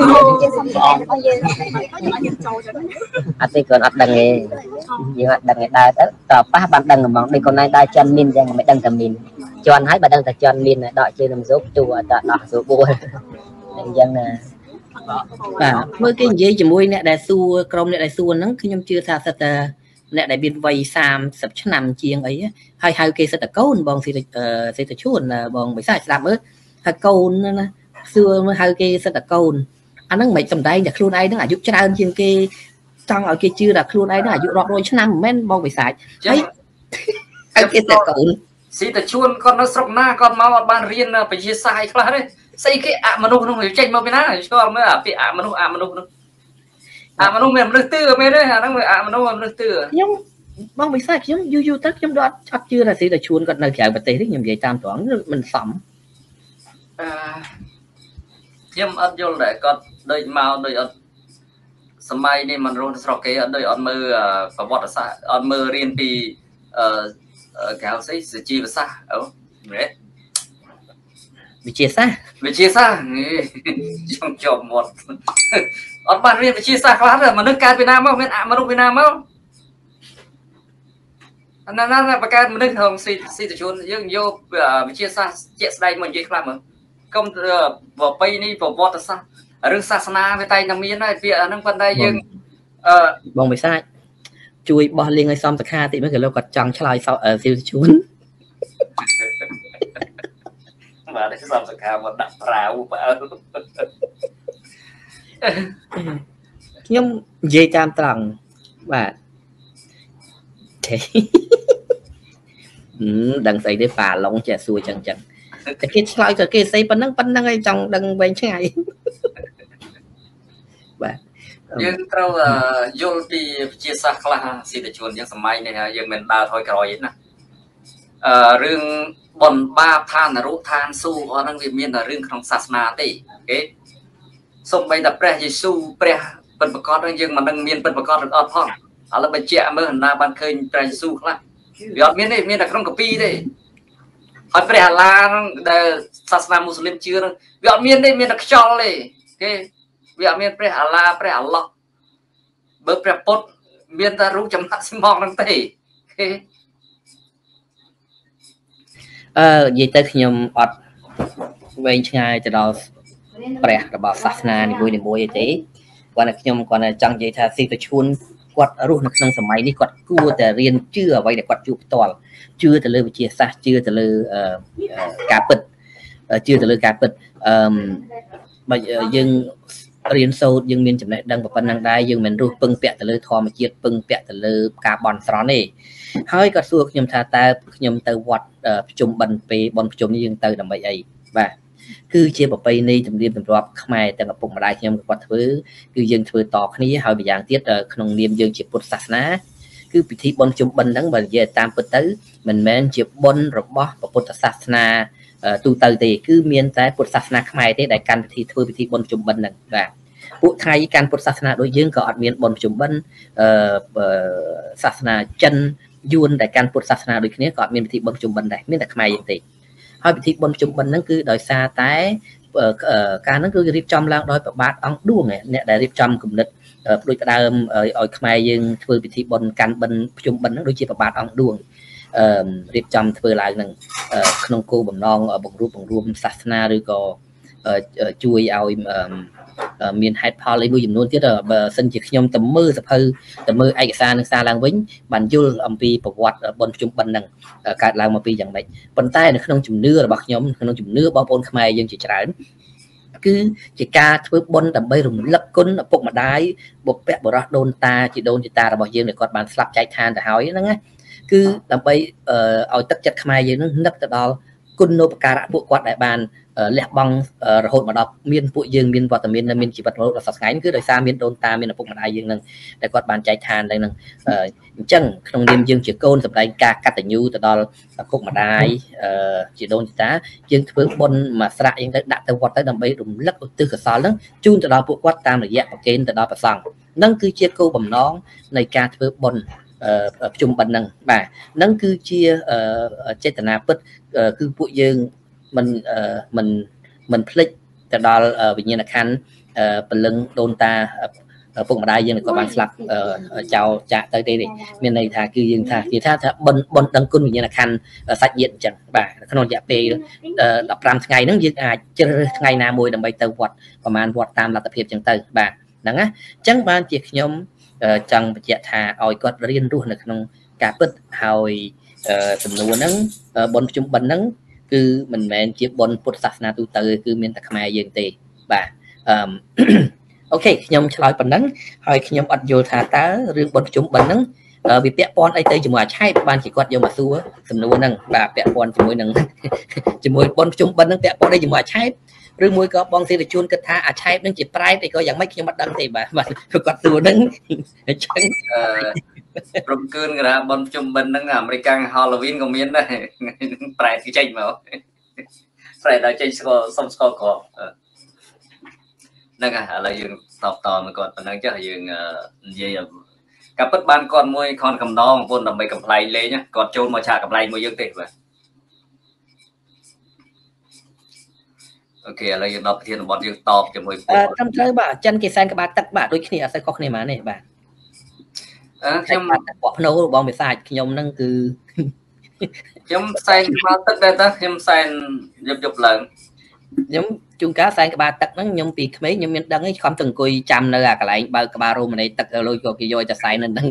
អត់ទេគាត់អត់ដឹងទេយើងអត់ដឹងទេដើរទៅដល់ប៉ះបានដឹងហ្មងដូចខ្លួនឯងដើរជន់មីនចឹងមិនដឹងតែមីនជន់ហើយបើដឹងតែជន់មីនដកជើងនឹងស៊ុបទូអត់ដោះស៊ុប4អញ្ចឹងណាបាទមើលគេនិយាយជាមួយអ្នកដែលសួរក្រុមអ្នកដែលសួរហ្នឹងខ្ញុំជឿថាសិតតែអ្នកដែលមានវ័យ30ឆ្នាំជាងអីហើយហៅគេសិតតែកូនបងសិតជួនបងបិសាចស្ដាប់មើលថាកូនណាសួរមើលហៅគេសិតតែកូនអាហ្នឹងមិនសំដែងតែខ្លួនឯងហ្នឹងអាយុច្រើនជាងគេចង់ឲ្យគេជឿថាខ្លួនឯងហ្នឹងអាយុរាប់រយឆ្នាំមិនមែនបងបិសាចហើយហៅគេសិតកូនស៊ីតជួនគាត់នៅស្រុកណាគាត់មកអត់បានរៀនបញ្ញាសាស្ត្រខ្លះទេស្អីគេអមនុស្សហ្នឹងវាចេញមកពីណាឆ្លល់មើលអាពាក្យអមនុស្សហ្នឹងមនុស្សមានមនុស្សទឿមែនទេអាហ្នឹងវាមនុស្សទឿខ្ញុំបងបិសាចខ្ញុំយូរទៅខ្ញុំអត់ជឿថាស៊ីតជួនគាត់នៅក្រៅប្រទេសទេខ្ញុំនិយាយតាមត្រង់មិនសមខ្ញុំអត់យល់ដែរគាត់ដូចមកដូចអត់សម័យនេះមិនរស់នៅស្រុកគេអត់ដូចអត់មើលប្រវត្តិសាស្ត្រអត់មើលរៀនពីគេហៅស្អីសុជីវសាស្ត្រអូមែនវិទ្យាសាស្ត្រខ្ញុំជាប់មាត់អត់បានរៀនវិទ្យាសាស្ត្រខ្លះទេមនុស្សកើតពីណាមកមានមនុស្សពីណាមកអាណាបកកើតមនុស្សក្នុងស៊ីតជួនយើងយកវិទ្យាសាស្ត្រជាក់ស្ដែងមកនិយាយខ្លះមើលកុំប្រពៃនេះប្រវត្តិសាស្ត្ររឿងសាសនាវាតែតែមានហើយពាក្យអាហ្នឹងប៉ុន្តែយើងបងបិសាចជួយបោះលៀងឲ្យសំសខាតិចមើលគេលោកគាត់ចង់ឆ្លើយស៊ីតជួនបាទសំសខាមកដាក់ប្រាវបើខ្ញុំនិយាយតាមត្រង់បាទដឹងស្អីទេប៉ាឡុងចេះសួរចឹងតែគេឆ្លើយក៏គេស្អីប៉ុណ្ណឹងហើយចង់ដឹងវែងឆ្ងាយបាទយើងត្រូវយល់ពីវិទ្យាសាស្ត្រខ្លះស៊ីតជួនយើងសម័យនេះយើងមិនដើរថយក្រោយទេណារឿងបនបាបឋានរុឋានសួគ៌អស់ហ្នឹងវាមានតែរឿងក្នុងសាសនាទេអូខេសូម្បីតែព្រះយេស៊ូវព្រះពិតប្រកបហ្នឹងយើងមិនដឹងមានពិតប្រកបឬអត់ផងឥឡូវបញ្ជាក់មើលណាបានឃើញព្រះយេស៊ូវខ្លះវាអត់មានទេមានតែក្នុងកាពីទេហើយព្រះអាឡាហ្នឹងដែលសាសនាមូស្លីមជឿហ្នឹងវាអត់មានទេមានតែខ្យល់ទេគេវាអត់មានព្រះអាឡាព្រះអាឡោះបើព្រះពុទ្ធមានតែរូបចំណាក់ស្មងហ្នឹងទេគេនិយាយទៅខ្ញុំអត់វែងឆ្ងាយទៅដល់ព្រះរបស់សាសនានីមួយៗទេគាត់តែខ្ញុំគាត់តែចង់និយាយថាស៊ីតជួនគាត់រស់នៅក្នុងសម័យនេះគាត់គួរតែរៀនជឿអ្វីដែលគាត់ជួបផ្ទាល់ជឿទៅលើវិទ្យាសាស្ត្រជឿទៅលើការពិត chưa từ lời cả bật bây giờ dương riêng sâu dương miềnចំណេះដឹងប៉ុណ្ណឹងដែរយើងមិនរស់ពឹងពាក់ទៅលើធម្មជាតិពឹងពាក់ទៅលើការបន់ស្រន់ទេហើយក៏សួរខ្ញុំថាតើខ្ញុំទៅវត្តប្រជុំបិណ្ឌពេលបន់ប្រជុំនេះយើងទៅដើម្បីអីបាទគឺជាប្រពៃណីទំនៀមទម្លាប់ខ្មែរទាំងឪពុកម្ដាយខ្ញុំគាត់ធ្វើគឺយើងធ្វើតគ្នាហើយម្យ៉ាងទៀតក្នុងនាមយើងជាពុទ្ធសាសនាគឺពិធីបុណ្យជុំបិណ្ឌហ្នឹងបើនិយាយតាមពិតទៅមិនមែនជាបុណ្យរបស់ពុទ្ធសាសនាទូទៅទេគឺមានតែពុទ្ធសាសនាខ្មែរទេដែលកាន់ពិធីធ្វើពិធីបុណ្យជុំបិណ្ឌហ្នឹងបាទពួកថៃកាន់ពុទ្ធសាសនាដូចយើងក៏អត់មានបុណ្យជុំបិណ្ឌសាសនាចិនយួនដែលកាន់ពុទ្ធសាសនាដូចគ្នាក៏អត់មានពិធីបុណ្យជុំបិណ្ឌដែរមានតែខ្មែរយើងទេហើយពិធីបុណ្យជុំបិណ្ឌហ្នឹងគឺដោយសារតែការហ្នឹងគឺរៀបចំឡើងដោយព្រះបាទអង្គឌួងអ្នកដែលរៀបចំគំនិតដូចផ្ដើមឲ្យខ្មែរយើងធ្វើពិធីបុណ្យកាន់បិណ្ឌជុំបិណ្ឌហ្នឹងដូចជាព្រះបាទអង្គឌួងរៀបចំធ្វើឡើងហ្នឹងក្នុងគោលបំណងបង្រួបបង្រួមសាសនាឬក៏ជួយឲ្យមានហេតុផលអីមួយចំនួនទៀតបើសិនជាខ្ញុំទៅមើលសភៅទៅមើលឯកសារនឹងសារឡើងវិញបានយល់អំពីប្រវត្តិបុណ្យជុំបិណ្ឌហ្នឹងកើតឡើងមកពីយ៉ាងម៉េចប៉ុន្តែនៅក្នុងជំនឿរបស់ខ្ញុំក្នុងជំនឿបងប្អូនខ្មែរយើងជាច្រើនគឺជាការធ្វើបុណ្យដើម្បីរំលឹកគុណឪពុកម្ដាយបុព្វបុរសដូនតាជីដូនជីតារបស់យើងដែលគាត់បានស្លាប់ចែកឋានទៅហើយហ្នឹងណាគឺដើម្បីឲ្យទឹកចិត្តខ្មែរយើងនឹងនឹកទៅដល់គុណូបការៈពួកគាត់ដែលបានលះបង់រហូតមកដល់មានពួកយើងមានវត្តមានមានជីវិតរហូតដល់សប្តាហ៍ថ្ងៃគឺដោយសារមានដូនតាមានឪពុកម្ដាយយើងនឹងដែលគាត់បានចែកឋានទៅនឹងអញ្ចឹងក្នុងនាមយើងជាកូនសម្ដែងការកតញ្ញូទៅដល់ឪពុកម្ដាយជីដូនជីតាយើងធ្វើបុណ្យមួយស្រៈយើងទៅដាក់ទៅវត្តទៅដើម្បីរំលឹកឧទ្ទិសកុសលហ្នឹងជូនទៅដល់ពួកគាត់តាមរយៈប្រគេនទៅដល់ព្រះសង្ឃហ្នឹងគឺជាគោលបំណងនៃការធ្វើបុណ្យប្រជុំបិណ្ឌហ្នឹងបាទហ្នឹងគឺជាចេតនាពិតគឺពួកយើងមិនភ្លេចទៅដល់វិញ្ញាណក្ខន្ធពលឹងដូនតាពុកម្ដាយយើងក៏បានស្លាប់ចោលចាក់ទៅទេមានន័យថាគឺយើងថានិយាយថាបនដឹងគុណវិញ្ញាណក្ខន្ធសាច់ញាតិអញ្ចឹងបាទក្នុងរយៈពេល15ថ្ងៃហ្នឹងយើងអាចជ្រើសរើសថ្ងៃណាមួយដើម្បីទៅវត្តប្រហែលវត្តតាមលទ្ធភាពអញ្ចឹងទៅបាទហ្នឹងណាអញ្ចឹងបានជាខ្ញុំចង់បញ្ជាក់ថាឲ្យគាត់រៀនរស់នៅក្នុងការពិតហើយចំនួនហ្នឹងបុណ្យប្រជុំបិណ្ឌហ្នឹងគឺមិនមែនជាបុណ្យពុទ្ធសាសនាទូទៅគឺមានតែខ្មែរយើងទេបាទអូខេខ្ញុំឆ្លើយប៉ុណ្ណឹងហើយខ្ញុំអត់យល់ថាតើរឿងបុណ្យប្រជុំបិណ្ឌហ្នឹងវាពាក់ព័ន្ធអីទៅជាមួយអាឆែកបានជាគាត់យកមកសួរសំណួរហ្នឹងបាទពាក់ព័ន្ធជាមួយនឹងជាមួយបុណ្យប្រជុំបិណ្ឌហ្នឹងពាក់ព័ន្ធអីជាមួយអាឆែកឬមួយក៏បងសេរីជួនគិតថាអាឆែកហ្នឹងជាប្រែតអីក៏យ៉ាងម៉េចខ្ញុំអត់ដឹងទេបាទគាត់សួរហ្នឹងអញ្ចឹងព្រមคืนគេថាបុណ្យប្រជុំបិណ្ឌហ្នឹងអាមេរិក Halloween ក៏មានដែរប្រែតគេចេញមកប្រែតដល់ចេញស្គាល់សុំស្គាល់ក្រហ្នឹងឥឡូវយើងតបមកគាត់ប៉ុណ្ណឹងចុះយើងនិយាយការពិតបានគាត់មួយខនកំណងបងប្អូនដើម្បីកំ pl ែងលេងគាត់ចូលមកឆាកកំ pl ែងមួយយើងទេបាទអូខេឥឡូវយើងដល់ប្រធានបទយើងតបជាមួយត្រឹមត្រូវបាទចិនគេសែនក្បាលទឹកបាទដូចគ្នាអត់សូវខុសគ្នាហ្មងទេបាទខ្ញុំទឹកបកភ្នោបងវិសាចខ្ញុំហ្នឹងគឺខ្ញុំសែនក្បាលទឹកដែរតើខ្ញុំសែនយប់ឡើងខ្ញុំជួនកាលសែនក្បាលទឹកហ្នឹងខ្ញុំពីក្មេងខ្ញុំមានដឹងឯងខំទៅអង្គុយចាំនៅអាកន្លែងបើកក្បាលរោមនីទឹកលុយក៏គេយកទៅសែននៅហ្នឹង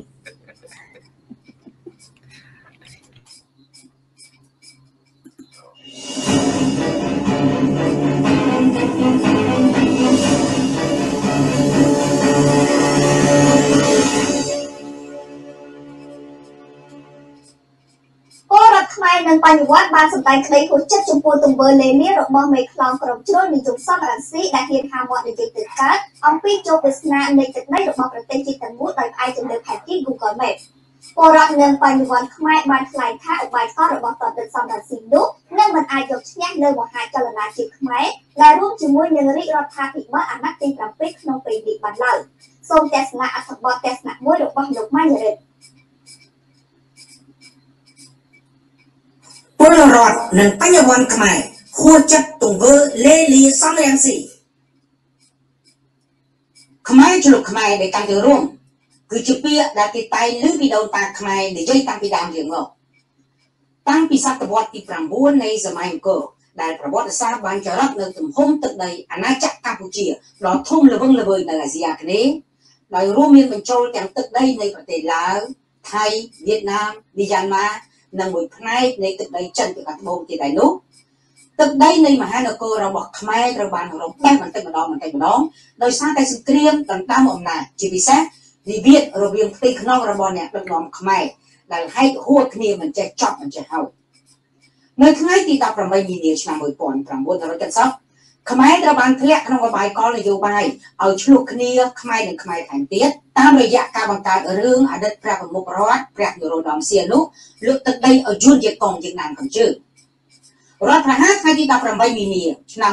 ខ្មែរនឹងបញ្ញវត្តបានសម្ដែងក្តីខុសចិត្តចំពោះទង្វើលេលារបស់មេខ្លោងក្រុមជ្រុលនិយមសំរងស៊ីដែលហ៊ានហាមាត់និយាយទៅកើតអំពីជោគវាសនានៃទឹកដីរបស់ប្រទេសជាតិទាំងមូលដោយផ្អែកទៅលើផែនទី Google Maps ពលរដ្ឋនឹងបញ្ញវត្តខ្មែរបានថ្លែងថាឧបាយកលរបស់តន្ត្រីសំរងស៊ីនោះនឹងមិនអាចយកឈ្នះនៅមហាចលនាជាតិខ្មែរដែលរួមជាមួយនឹងរាជរដ្ឋាភិបាលអាណត្តិទី7ក្នុងពេលនេះបានឡើយសូមទស្សនាអត្ថបទទស្សនៈមួយរបស់លោកម៉ាញ់រិទ្ធពលរដ្ឋនិងបញ្ញវន្តខ្មែរខួរចិត្តទង្វើលេលាសំរងស៊ីខ្មែរជ្រុលខ្មែរដែលកាន់ទៅរួមគឺជាពាក្យដែលគេតែងលើពីដូនតាខ្មែរនិយាយតាំងពីដើមរៀងមកតាំងពីសតវត្សទី9នៃសម័យអង្គរដែលប្រវត្តិសាស្ត្របានចរិតនៅទំហំទឹកដីអាណាចក្រកម្ពុជាដ៏ធំល្វឹងល្វើយនៅអាស៊ីអាគ្នេយ៍ដោយរួមមានបញ្ចូលទាំងទឹកដីនៃប្រទេសឡាវថៃវៀតណាមមីយ៉ាន់ម៉ានិងមួយផ្នែកនៃទឹកដីចិនពីខាងត្បូងទៀតដែរនោះទឹកដីនៃមហានគររបស់ខ្មែរត្រូវបានរំបេះបន្តិចម្ដងដោយសារតែសង្គ្រាមដណ្ដើមអំណាចជាពិសេសវិវាទរវាងផ្ទៃក្នុងរបស់អ្នកដឹកនាំខ្មែរដែលហែកហួរគ្នាមិនចេះចប់មិនចេះហើយនៅថ្ងៃទី18មីនាឆ្នាំ1970ខ្មែរត្រូវបានធ្លាក់ក្នុងអបាយកលនយោបាយឲ្យឆ្លោះគ្នាខ្មែរនិងខ្មែរថែមទៀតតាមរយៈការបង្កើតរឿងអតីតព្រះប្រមុខរដ្ឋព្រះនរោត្តមសីហនុលើកទឹកដីឲ្យយួនជាកងជាណានខាងជើងរដ្ឋប្រហារថ្ងៃទី18មីនាឆ្នាំ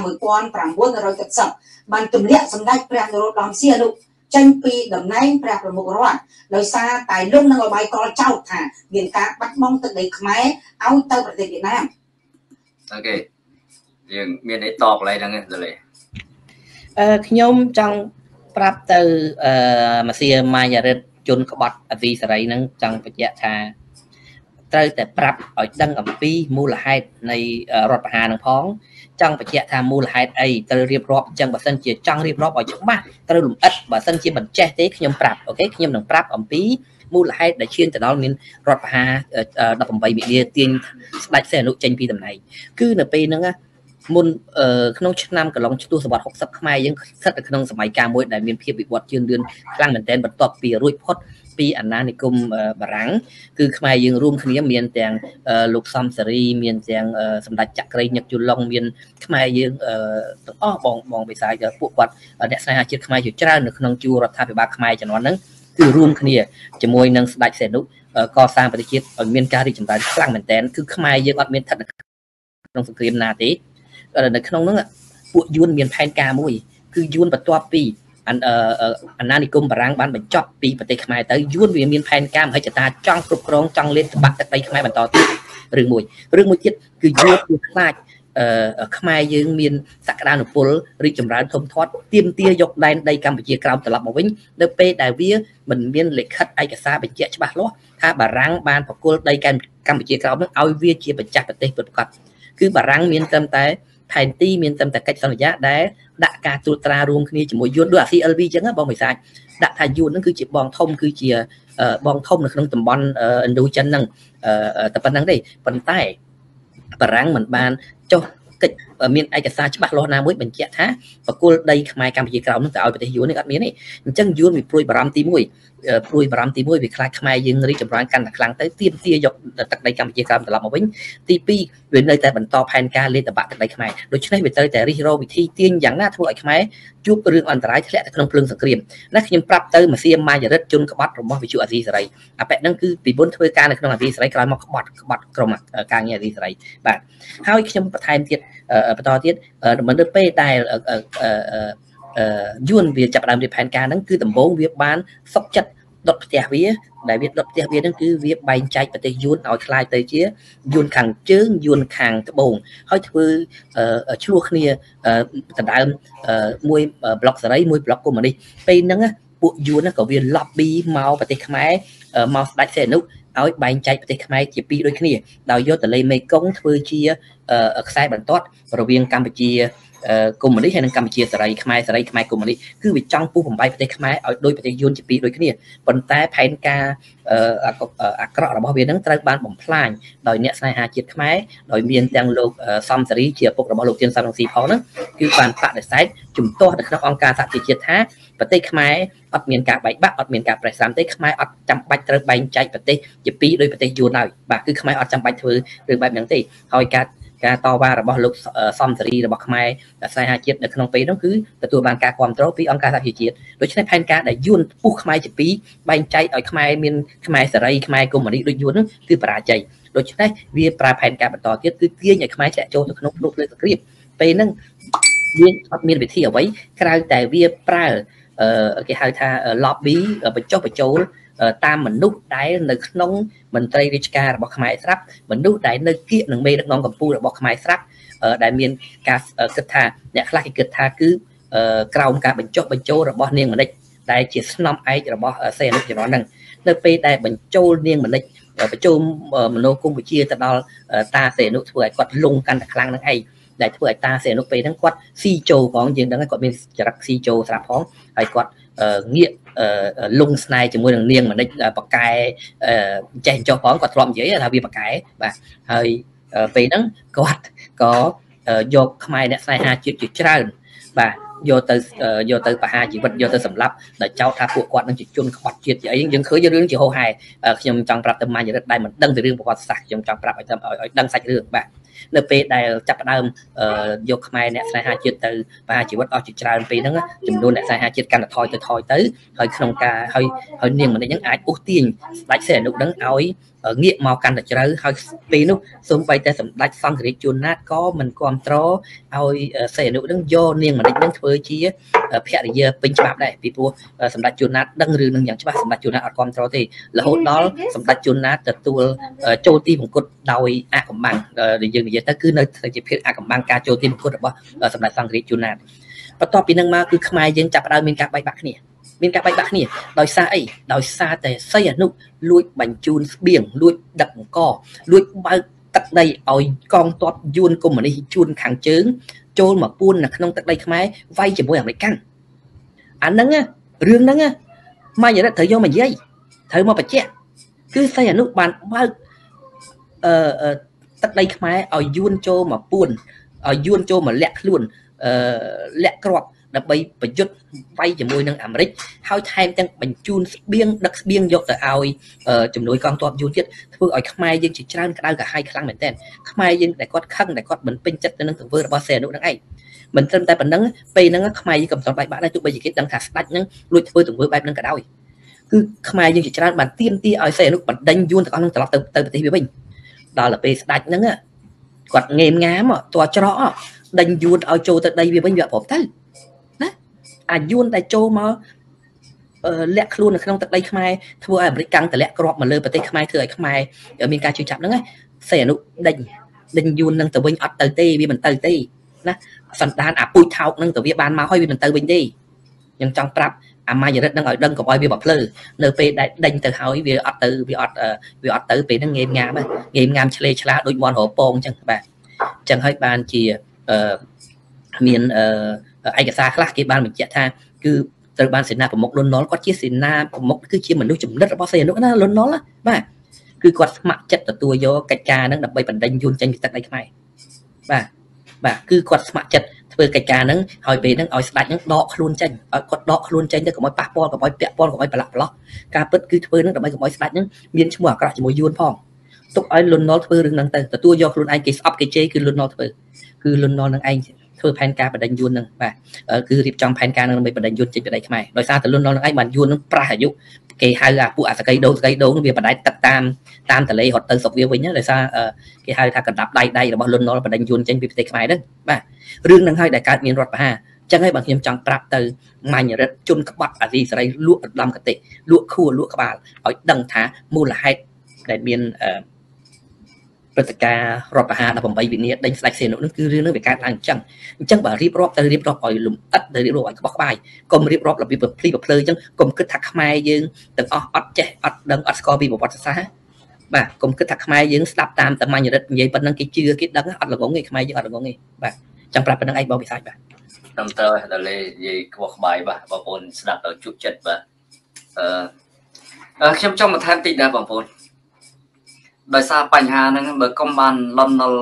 1970បានទម្លាក់សម្ដេចព្រះនរោត្តមសីហនុចេញពីតំណែងព្រះប្រមុខរដ្ឋដោយសារតែលំនឹងអបាយកលចោទថាមានការបាត់បង់ទឹកដីខ្មែរឲ្យទៅប្រទេសវៀតណាមអូខេយើងមានអីតបឡើយហ្នឹងទេខ្ញុំចង់ប្រាប់ទៅម៉ាស៊ីម៉ាយ៉ារិតជនក្បត់អធិសេរីហ្នឹងចង់បញ្ជាក់ថាត្រូវតែប្រាប់ឲ្យដឹងអំពីមូលហេតុនៃរដ្ឋប្រហារនឹងផងចង់បញ្ជាក់ថាមូលហេតុអីត្រូវរៀបរាប់អញ្ចឹងបើសិនជាចង់រៀបរាប់ឲ្យច្បាស់ត្រូវលម្អិតបើសិនជាមិនចេះទេខ្ញុំប្រាប់អូខេខ្ញុំនឹងប្រាប់អំពីមូលហេតុដែលឈានទៅដល់មានរដ្ឋប្រហារ18មីនាទាញស្ដេចសីហនុចេញពីតំណែងគឺនៅពេលហ្នឹងមុនក្នុងឆ្នាំកន្លងទសវត្សរ៍60ខ្មែរយើងស្ថិតនៅក្នុងសម័យកាលមួយដែលមានភាពវិវត្តជឿនលឿនខ្លាំងមែនទែនបន្ទាប់ពីរួចផុតពីអាណានិគមបារាំងគឺខ្មែរយើងរួមគ្នាមានទាំងលោកសំសេរីមានទាំងសម្ដេចចក្រៃញឹកជូឡុងមានខ្មែរយើងទាំងអស់បងបិសាចពួកគាត់អ្នកស្នេហាជាតិខ្មែរជាច្រើននៅក្នុងជួររដ្ឋាភិបាលខ្មែរជំនាន់ហ្នឹងគឺរួមគ្នាជាមួយនឹងស្ដេចសីហនុកសាងប្រទេសជាតិឲ្យមានការរីកចម្រើនខ្លាំងមែនទែនគឺខ្មែរយើងអត់មានស្ថិតក្នុងសង្គ្រាមណាទេនៅក្នុងហ្នឹងពួកយួនមានផែនការមួយគឺយួនបន្ទាប់ពីអាណានិគមបារាំងបានបញ្ចប់ពីប្រទេសខ្មែរទៅយួនវាមានផែនការមហិច្ឆតាចង់គ្រប់គ្រងចង់លេបត្បាក់ទឹកដីខ្មែរបន្តទៀតរឿងមួយទៀតគឺយួនខ្លាចខ្មែរយើងមានសក្តានុពលរីកចម្រើនធំធាត់ទាមទារយកដែនដីកម្ពុជាក្រោមត្រឡប់មកវិញនៅពេលដែលវាមិនមានលិខិតឯកសារបញ្ជាក់ច្បាស់លាស់ថាបារាំងបានប្រគល់ដីកម្ពុជាក្រោមនឹងឲ្យវាជាម្ចាស់ប្រទេសពិតប្រាកដគឺបារាំងមានត្រឹមតែផែនទីមានត្រឹមតែកិច្ចសន្យាដែលដាក់ការត្រួតត្រារួមគ្នាជាមួយយួនដូចអា CLV អញ្ចឹងបងបិសាចដាក់ថាយួនហ្នឹងគឺជាបងធំគឺជាបងធំនៅក្នុងតំបន់ឥណ្ឌូចិនហ្នឹងតែប៉ុណ្្នឹងទេប៉ុន្តែបារាំងមិនបានចុះកិច្ចមានឯកសារច្បាស់លាស់ណាមួយបញ្ជាក់ថាបកគលដីខ្មែរកម្ពុជាក្រោមហ្នឹងទៅឲ្យប្រទេសយួននេះអត់មានទេអញ្ចឹងយួនវាព្រួយបារម្ភទី1វាខ្លាចខ្មែរយើងរីកចម្រើនកាន់តែខ្លាំងទៅទាមទារយកទឹកដីកម្ពុជាក្រោមត្រឡប់មកវិញទី2វានៅតែបន្តផែនការលេបត្បាក់ទឹកដីខ្មែរដូច្នេះវាត្រូវតែរិះរោវិធីទាញយ៉ាងណាធ្វើឲ្យខ្មែរជួបរឿងអន្តរាយធ្លាក់ទៅក្នុងភ្លើងសង្គ្រាមណាខ្ញុំប្រាប់ទៅម៉ាស៊ីម៉ាយ៉ារិតជនក្បត់របស់វិទ្យុអាស៊ីសេរីអាប៉ែហ្នឹងគឺពីមុនធ្វើការនៅក្នុងអាស៊ីសេរីក្រោយមកក្បត់ក្រុមការងារអាស៊ីសេរីបាទហើយខ្ញុំបន្ថែមទៀតបន្តទៀតនៅពេលដែលយួនវាចាប់ដើមរៀបផែនការហ្នឹងគឺដំបូងវាបានសុកចិត្តដុតផ្ទះវាដែលវាដុតផ្ទះវាហ្នឹងគឺវាបែងចែកប្រទេសយួនឲ្យคล้ายទៅជាយួនខាងជើងយួនខាងត្បូងហើយធ្វើឆ្លោះគ្នាដណ្ដើមមួយប្លុកសេរីមួយប្លុកកុម្មុយនីសពេលហ្នឹងពួកយួនក៏វា lobby មកប្រទេសខ្មែរមកស្ដេចសីហនុឲ្យបែងចែកប្រទេសខ្មែរជាពីរដូចគ្នាដោយយកទន្លេមេគង្គធ្វើជាខ្សែបន្ទាត់រវាងកម្ពុជាកុម្មុយនីសហើយនិងកម្ពុជាសេរីខ្មែរកុម្មុយនីសគឺវាចង់ពុះបំបីប្រទេសខ្មែរឲ្យដូចប្រទេសយួនជាពីរដូចគ្នាប៉ុន្តែផែនការអាក្រក់របស់វានឹងត្រូវបានបំផ្លាញដោយអ្នកស្នេហាជាតិខ្មែរដោយមានទាំងលោកសំសេរីជាឪពុករបស់លោកទៀនសំរងស៊ីផងហ្នឹងគឺបានបដិសេធជំទាស់នៅក្នុងអង្គការសហជីវជាតិថាប្រទេសខ្មែរអត់មានការបែកបាក់អត់មានការប្រេះស្រាំទេខ្មែរអត់ចាំបាច់ត្រូវបែងចែកប្រទេសជាពីរដោយប្រទេសយួនហើយបាទគឺខ្មែរអត់ចាំបាច់ធ្វើរឿងបែបហ្នឹងទេហើយការតវ៉ារបស់លោកសំសេរីរបស់ខ្មែរស្នេហាជាតិនៅក្នុងពេលនោះគឺទទួលបានការគ្រប់គ្រងពីអង្គការសហជីវជាតិដូច្នេះផែនការដែលយួនពុះខ្មែរជាពីរបែងចែកឲ្យខ្មែរមានខ្មែរសេរីខ្មែរកុម្មុយនីសដូចយួននោះគឺបរាជ័យដូច្នេះវាប្រើផែនការបន្តទៀតគឺទាញឲ្យខ្មែរធ្លាក់ចូលទៅក្នុងភ្នំភ្លើងសង្គ្រាមពេលហ្នឹងវាអត់មានវិធីអ្វីក្រៅតែវាប្រើគេហៅថា lobby បញ្ចុះបញ្ចូលតាមមនុស្សដែលនៅក្នុងមន្ត្រីរាជការរបស់ខ្មែរស្រាប់មនុស្សដែលនៅគៀកនឹងមេដឹកនាំកម្ពុជារបស់ខ្មែរស្រាប់ដែលមានការគិតថាអ្នកខ្លះគេគិតថាគឺក្រោមការបញ្ចុះបញ្ចូលរបស់នាងមនិចដែលជាស្នំឯករបស់សីហនុជំនាន់ហ្នឹងនៅពេលដែលបញ្ចូលនាងមនិចបញ្ចូលមនោគមវិជ្ជាទៅដល់តាសីហនុធ្វើឲ្យគាត់លងកាន់តែខ្លាំងនឹងឯងដែលធ្វើឲ្យតាសីហនុពេលហ្នឹងគាត់ស៊ីចូលផងយើងដឹងគាត់មានចរិតស៊ីចូលស្រាប់ផងហើយគាត់ងាកលងស្នេហ៍ជាមួយនឹងនាងមនិចបកែចេះចុះផងគាត់ធ្លាប់និយាយថាវាបកែបាទហើយពេលហ្នឹងគាត់ក៏យកខ្មែរអ្នកស្នេហាជាតិជាច្រើនបាទយកទៅបហាជីវិតយកទៅសម្លាប់ដែលចោទថាពួកគាត់នឹងជាជនក្បត់ជាតិជាអីយើងឃើញរឿងជាហោហែខ្ញុំចង់ប្រាប់ទៅម៉ាញរិទ្ធដែលមិនដឹងពីរឿងប្រវត្តិសាស្ត្រខ្ញុំចង់ប្រាប់ឲ្យដឹងសាច់រឿងបាទនៅពេលដែលចាប់ផ្ដើមយកខ្មែរអ្នកស្នេហាជាតិទៅបហាជីវិតអស់ជាច្រើនពេលហ្នឹងចំនួនអ្នកស្នេហាជាតិកាន់តែថយទៅហើយក្នុងការហើយនាងម្នាក់ហ្នឹងអាចអូសទាញស្ដេចសីហនុហ្នឹងឲ្យងាកមកកាន់តែជ្រៅហើយពេលនោះសូម្បីតែសម្ដេចសង្ឃរាជជួនណាតក៏មិនគ្រប់គ្រងឲ្យសីហនុហ្នឹងយកនាងម្នាក់ហ្នឹងធ្វើជាភរិយាពេញច្បាប់ដែរពីព្រោះសម្ដេចជួនណាតដឹងរឿងហ្នឹងយ៉ាងច្បាស់សម្ដេចជួនណាតអត់គ្រប់គ្រងទេរហូតដល់សម្ដេចជួនណាតទទួលចូលទីមង្គតដោយអាកំបាំងដែលយើងនិយាយទៅគឺនៅជាភាពអាកំបាំងការចូលទីមង្គតរបស់សម្ដេចសង្ឃរាជជួនណាតបន្ទាប់ពីហ្នឹងមកគឺខ្មែរយើងចាប់ផ្ដើមមានការបែកបាក់គ្នាដោយសារអីដោយសារតែសីហនុលួចបញ្ជូនស្បៀងលួចដឹកអង្គលួចបើកទឹកដីឲ្យកងទ័ពយួនកុម្មុយនីសជួនខាងជើងចូលមកពួននៅក្នុងទឹកដីខ្មែរវាយជាមួយអាមេរិកអាហ្នឹងរឿងហ្នឹងម៉ាញរិទ្ធត្រូវយកមកនិយាយត្រូវមកបញ្ជាក់គឺសីហនុបានបើកទឹកដីខ្មែរឲ្យយួនចូលមកពួនឲ្យយួនចូលមកលាក់ខ្លួនលាក់គ្រាប់ដើម្បីប្រយុទ្ធវាយជាមួយនឹងអាមេរិកហើយថែមទាំងបញ្ជូនស្បៀងដឹកស្បៀងយកទៅឲ្យជំនួយកងទ័ពយួនទៀតធ្វើឲ្យខ្មែរយើងជាច្រើនក្តៅក្រហាយខ្លាំងមែនទែនខ្មែរយើងដែលគាត់ខឹងដែលគាត់មិនពេញចិត្តទៅនឹងទង្វើរបស់សីហនុនឹងឯងមិនត្រឹមតែប៉ុណ្្នឹងពេលហ្នឹងខ្មែរយើងកំសត់បែកបាក់ដែរទោះបីជាគេដឹងថាស្ដេចហ្នឹងលួចធ្វើទង្វើបែបហ្នឹងក៏ដោយគឺខ្មែរយើងជាច្រើនបានទាមទារឲ្យសីហនុបណ្ដេញយួនទាំងអស់ហ្នឹងត្រឡប់ទៅប្រទេសវាវិញដល់ទៅពេលស្ដេចហ្នឹងគាត់ងេមងាមតួច្រកដេញយួនឲ្យចូលទៅដីវាវិញវាអត់ព្រមទៅណាអាយួនដែលចូលមកលាក់ខ្លួននៅក្នុងទឹកដីខ្មែរធ្វើឲ្យអាមេរិកកាំងតម្លាក់គ្រាប់មកលើប្រទេសខ្មែរធ្វើឲ្យខ្មែរមានការជឿចាប់ហ្នឹងសីហនុដេញយួននឹងទៅវិញអត់ទៅទេវាមិនទៅទេណាសន្តានអាពុយថោកនឹងទៅវាបានមកហើយវាមិនទៅវិញទេខ្ញុំចង់ប្រាប់អាម៉ាយរិទ្ធនឹងឲ្យដឹងកុំឲ្យវាបភ្លើនៅពេលដែលដេញទៅហើយវាអត់ទៅពេលហ្នឹងងេមងាមឆ្លេឆ្លាដូចមន់រពងអញ្ចឹងបាទអញ្ចឹងហើយបានជាមានឯកសារខ្លះគេបានបញ្ជាក់ថាគឺត្រូវបានសេនាប្រមុខលន់នល់គាត់ជាសេនាប្រមុខគឺជាមនុស្សចំណិតរបស់សីហនុណាលន់នល់បាទគឺគាត់ស្ម័គ្រចិត្តទទួលយកកិច្ចការហ្នឹងដើម្បីបណ្ដេញយួនចេញពីទឹកដីខ្មែរបាទគឺគាត់ស្ម័គ្រចិត្តធ្វើកិច្ចការហ្នឹងហើយពេលហ្នឹងឲ្យស្ដេចហ្នឹងដកខ្លួនចេញឲ្យគាត់ដកខ្លួនចេញទៅកុំឲ្យប៉ះពាល់កុំឲ្យពាក់ព័ន្ធកុំឲ្យប្រឡាក់ប្រឡោះការពិតគឺធ្វើហ្នឹងដើម្បីកុំឲ្យស្ដេចហ្នឹងមានឈ្មោះអាក្រក់ជាមួយយួនផងទុកឲ្យលន់នល់ធ្វើរឿងហ្នឹងទៅទទួលយកខ្លួនឯងគេស្អប់គេជេរគឺលន់នល់ធ្វើគឺលន់នល់នឹងឯងធ្វើផែនការបដិញយួនហ្នឹងបាទគឺរៀបចំផែនការហ្នឹងដើម្បីបដិញយួនចេញពីដីខ្មែរដោយសារតែលន់នល់នឹងឯងបានយួនហ្នឹងប្រះអាយុគេហៅអាពួកអាសកៃដូងវាបដិញទឹកតាមតលេរត់ទៅស្រុកវាវិញដោយសារគេហៅថាកណ្ដាប់ដៃរបស់លន់នល់បដិញយួនចេញពីប្រទេសខ្មែរហ្នឹងបាទរឿងហ្នឹងហើយដែលកើតមានរដ្ឋប្រហារអញ្ចឹងហើយបើខ្ញុំចង់ប្រាប់ទៅម៉ាញរិទ្ធជនក្បត់អាស៊ីសេរីលក់ដំកតិលក់ខួរលក់ក្បាលឲ្យដឹងថាមូលហេតុដែលមានព្រឹត្តិការណ៍រដ្ឋប្រហារ18វិនាដេញស្ដេចសីហនុនឹងគឺរឿងនឹងវាកើតឡើងអញ្ចឹងបើរៀបរាប់ឲ្យលំអិតទៅរៀបរាប់ឲ្យក្បោះក្បាយកុំរៀបរាប់របៀបភ្លីប្រភ្លើអញ្ចឹងកុំគិតថាខ្មែរយើងទាំងអស់អត់ចេះអត់ដឹងអត់ស្គាល់ពីប្រវត្តិសាស្ត្របាទកុំគិតថាខ្មែរយើងស្ដាប់តាមតាម៉ាញរិទ្ធនិយាយប៉ុណ្ណឹងគេជឿគេដឹងអត់ល្ងងទេខ្មែរយើងអត់ល្ងងទេបាទចង់ប្រាប់ប៉ុណ្ណឹងឯងបងវិសាចបាទខ្ញុំទៅដល់លេនិយាយក្បោះក្បាយបាទបងប្អូនស្ដាប់ដល់ជក់ចិត្តបាទខ្ញុំចង់បន្ថែមតិចដែរបងប្អូនដោយសារបញ្ហាហ្នឹងបើកុំបានលន់នល់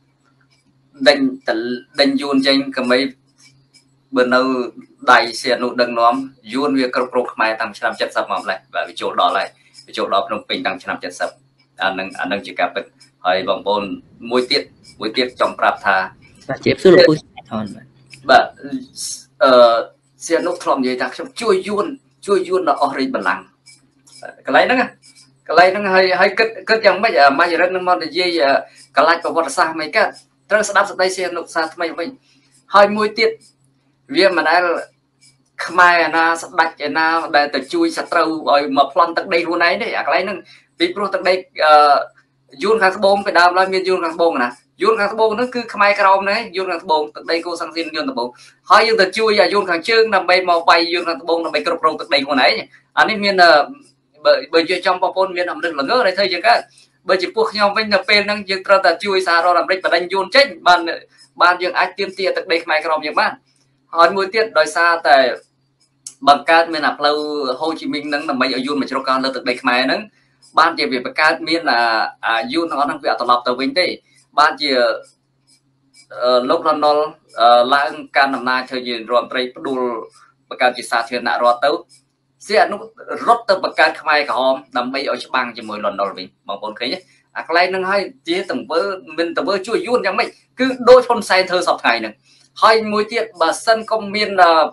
ដេញយួនចេញក៏មិនបើនៅដៃសៀននោះដឹងនាំយួនវាគ្រប់គ្រងខ្មែរតាំងឆ្នាំ70មកម្លេះបាទវាចូលដល់ហើយវាចូលដល់ភ្នំពេញតាំងឆ្នាំ70អានឹងជាការពិតហើយបងប្អូនមួយទៀតចង់ប្រាប់ថាជាសួរលោកពូថនបាទសៀននោះធ្លាប់និយាយថាខ្ញុំជួយយួនដល់អស់រាជបល្ល័ង្កកន្លែងហ្នឹងហើយគិតយ៉ាងម៉េចម៉ាញរិទ្ធនឹងមកនិយាយកលាច់ប្រវត្តិសាស្ត្រមិនកើតត្រូវស្ដាប់សេចក្តីសៀនលោកសាថ្មីវិញហើយមួយទៀតវាមិនដែលខ្មែរឯណាស្ដាច់ឯណាដែលទៅជួយសត្រូវឲ្យមកប្លន់ទឹកដីខ្លួនឯងទេអាកន្លែងហ្នឹងពីព្រោះទឹកដីយួនខាងត្បូងពីដើមឡើយមានយួនខាងត្បូងណាយួនខាងត្បូងហ្នឹងគឺខ្មែរក្រមហ្នឹងយួនខាងត្បូងទឹកដីគូសង្ស៊ីនយួនត្បូងហើយយើងទៅជួយយួនខាងជើងដើម្បីមកវាយយួនខាងត្បូងដើម្បីគ្រប់គ្រងទឹកដីខ្លួនឯងអានេះមានបើនិយាយចំបងប្អូនមានអំណឹងល្ងើដែលធ្វើជាកើតបើជាពួកខ្ញុំវិញនៅពេលហ្នឹងយើងត្រូវតែជួយសហរដ្ឋអាមេរិកបដិញយួនចេញបានយើងអាចទាមទារទឹកដីខ្មែរក្រមយើងបានហើយមួយទៀតដោយសារតែបង្កើតមានអាផ្លូវហូជីមីងហ្នឹងដើម្បីឲ្យយួនមកជ្រកកោនលើទឹកដីខ្មែរហ្នឹងបានជាវាបង្កើតមានអាយួនទាំងអស់ហ្នឹងវាអត់ត្រឡប់ទៅវិញទេបានជាលោកលន់ណុលឡើងការដំណើរធ្វើជារដ្ឋមន្ត្រីផ្ដួលបង្កើតជាសាធារណរដ្ឋទៅសៀអនុរត់ទៅបង្កើតខ្មែរក្រហមដើម្បីឲ្យច្បាំងជាមួយលន់ណុលវិញបងប្អូនឃើញទេអាកន្លែងហ្នឹងហើយជាទង្វើមិនទង្វើជួយយួនយ៉ាងម៉េចគឺដូចហ៊ុនសែនធ្វើសពថ្ងៃហ្នឹងហើយមួយទៀតបើសិនកុំមាន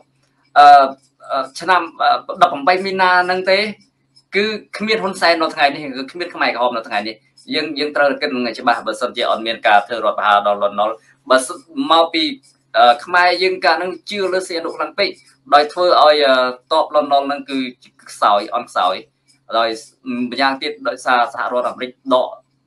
ឆ្នាំ18មីនាហ្នឹងទេគឺគ្មានហ៊ុនសែននៅថ្ងៃនេះគឺគ្មានខ្មែរក្រហមនៅថ្ងៃនេះយើងត្រូវគិតនឹងច្បាស់បើសិនជាអត់មានការធ្វើរដ្ឋប្រហារដល់លន់ណុលបើមកពីខ្មែរយើងកាលហ្នឹងជឿលើសៀនុខ្លាំងពេកដោយធ្វើឲ្យតបលន់ណុលហ្នឹងគឺខ្សោយអន់ខ្សោយដោយម្យ៉ាងទៀតដោយសារសហរដ្ឋអាមេរិកដ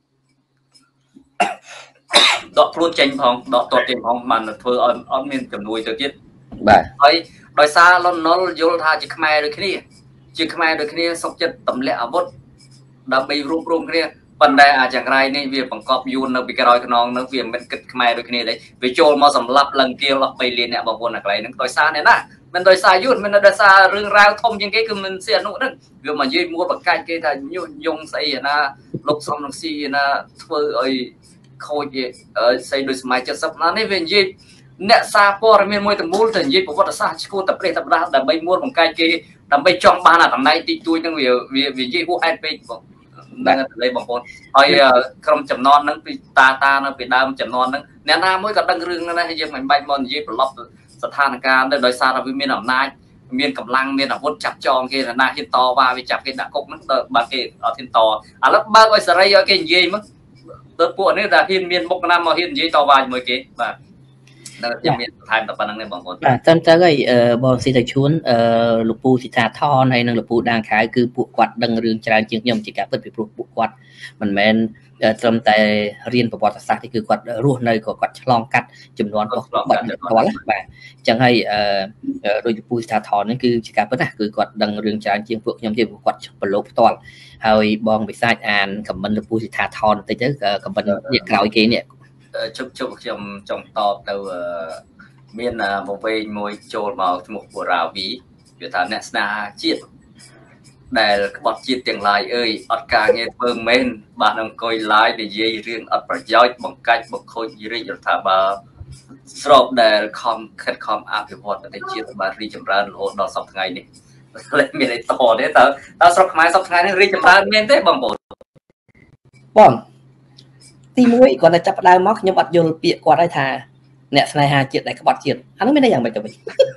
កខ្លួនចេញផងដកតបចេញផងបានធ្វើឲ្យអត់មានជំនួយទៅទៀតបាទហើយដោយសារលន់ណុលយល់ថាជាខ្មែរដូចគ្នាសុខចិត្តទម្លាក់អាវុធដើម្បីរួបរวมគ្នាប៉ុន្តែអាចង្រៃនេះវាបង្កប់យួននៅពីក្រោយខ្នងនឹងវាមិនគិតខ្មែរដូចគ្នាទេវាចូលមកសម្លាប់លង្គាលអស់3លានអ្នកបងប្អូននៅកន្លែងហ្នឹងដោយសារអ្នកណាមិនដោយសារយួនមិនដោយសាររឿងរ៉ាវធំជាងគេគឺមិនសៀអនុហ្នឹងវាមកនិយាយមួលបកាច់គេថាញុះញង់ស្អីណាលោកសំរងស៊ីណាធ្វើឲ្យខូចស្អីដូចសម័យ70ណានេះវានិយាយអ្នកសារព័ត៌មានមួយទាំងមូលទៅនិយាយប្រវត្តិសាស្ត្រឈួតតែប្រេះតែប្រាស់ដើម្បីមួលបង្កាច់គេដើម្បីចង់បានអាតំណែងទីទួយហ្នឹងវានិយាយហួសហេតុពេកបងដឹងតែបងប្អូនហើយក្រុមចំណន់ហ្នឹងពីតានៅពីដើមចំណន់ហ្នឹងអ្នកណាមួយក៏ដឹងរឿងហ្នឹងដែរយើងមិនបាច់មកនិយាយប្រឡប់ស្ថានភាពទៅដោយសារតែវាមានអំណាចមានកម្លាំងមានអាវុធចាប់ចងគេណាហ៊ានតវ៉ាវាចាប់គេដាក់គុកហ្នឹងទៅបើគេអត់ហ៊ានតឥឡូវបើកឲ្យសេរីឲ្យគេនិយាយមកទៅពួកនេះថាហ៊ានមានមុខណាមកហ៊ាននិយាយតវ៉ាជាមួយគេបាទនៅតែមានបន្ថែមតែប៉ុណ្្នឹងទេបងប្អូនបាទតាមទៅហើយបងស៊ីតាឈួនលោកពូស៊ីតាថនហើយនិងលោកពូដាងខៅគឺពួកគាត់ដឹងរឿងច្រើនជាងខ្ញុំជាការពិតពីព្រោះពួកគាត់មិនមែនត្រឹមតែរៀនប្រវត្តិសាស្ត្រទេគឺគាត់រស់នៅក៏គាត់ឆ្លងកាត់ចំនួនរបស់បាត់ផ្ទាល់បាទអញ្ចឹងហើយដោយលោកពូស៊ីតាថននេះគឺជាការពិតណាគឺគាត់ដឹងរឿងច្រើនជាងពួកខ្ញុំទេព្រោះគាត់ប្រឡូកផ្ទាល់ហើយបងវិសាចអានខមមិនលោកពូស៊ីតាថនបន្តិចទៅខមមិននេះក្រោយគេនេះជប់ខ្ញុំចង់តបទៅមានមកវែងមួយចូលមកឈ្មោះបូរ៉ាវីវាថាអ្នកស្នេហាជាតិដែលក្បត់ជាតិទាំងឡាយអើយអត់ការងារធ្វើមែនបាទអង្គុយឡាយនិយាយរឿងអត់ប្រយោជន៍បង្កាច់បង្ខូចរាជរដ្ឋាភិបាលស្របដែលខំខិតខំអភិវឌ្ឍប្រទេសជាតិបានរីកចម្រើនរហូតដល់សប្តាហ៍ថ្ងៃនេះមានអីតទេតើស្រុកខ្មែរសប្តាហ៍ថ្ងៃនេះរីកចម្រើនមែនទេបងប្អូនបងទី1គាត់តែចាប់ផ្ដើមមកខ្ញុំអត់យល់ពាក្យគាត់ហើយថាអ្នកស្នេហាជាតិដែលក្បត់ជាតិអានោះមានន័យយ៉ាងម៉េចទៅវិញ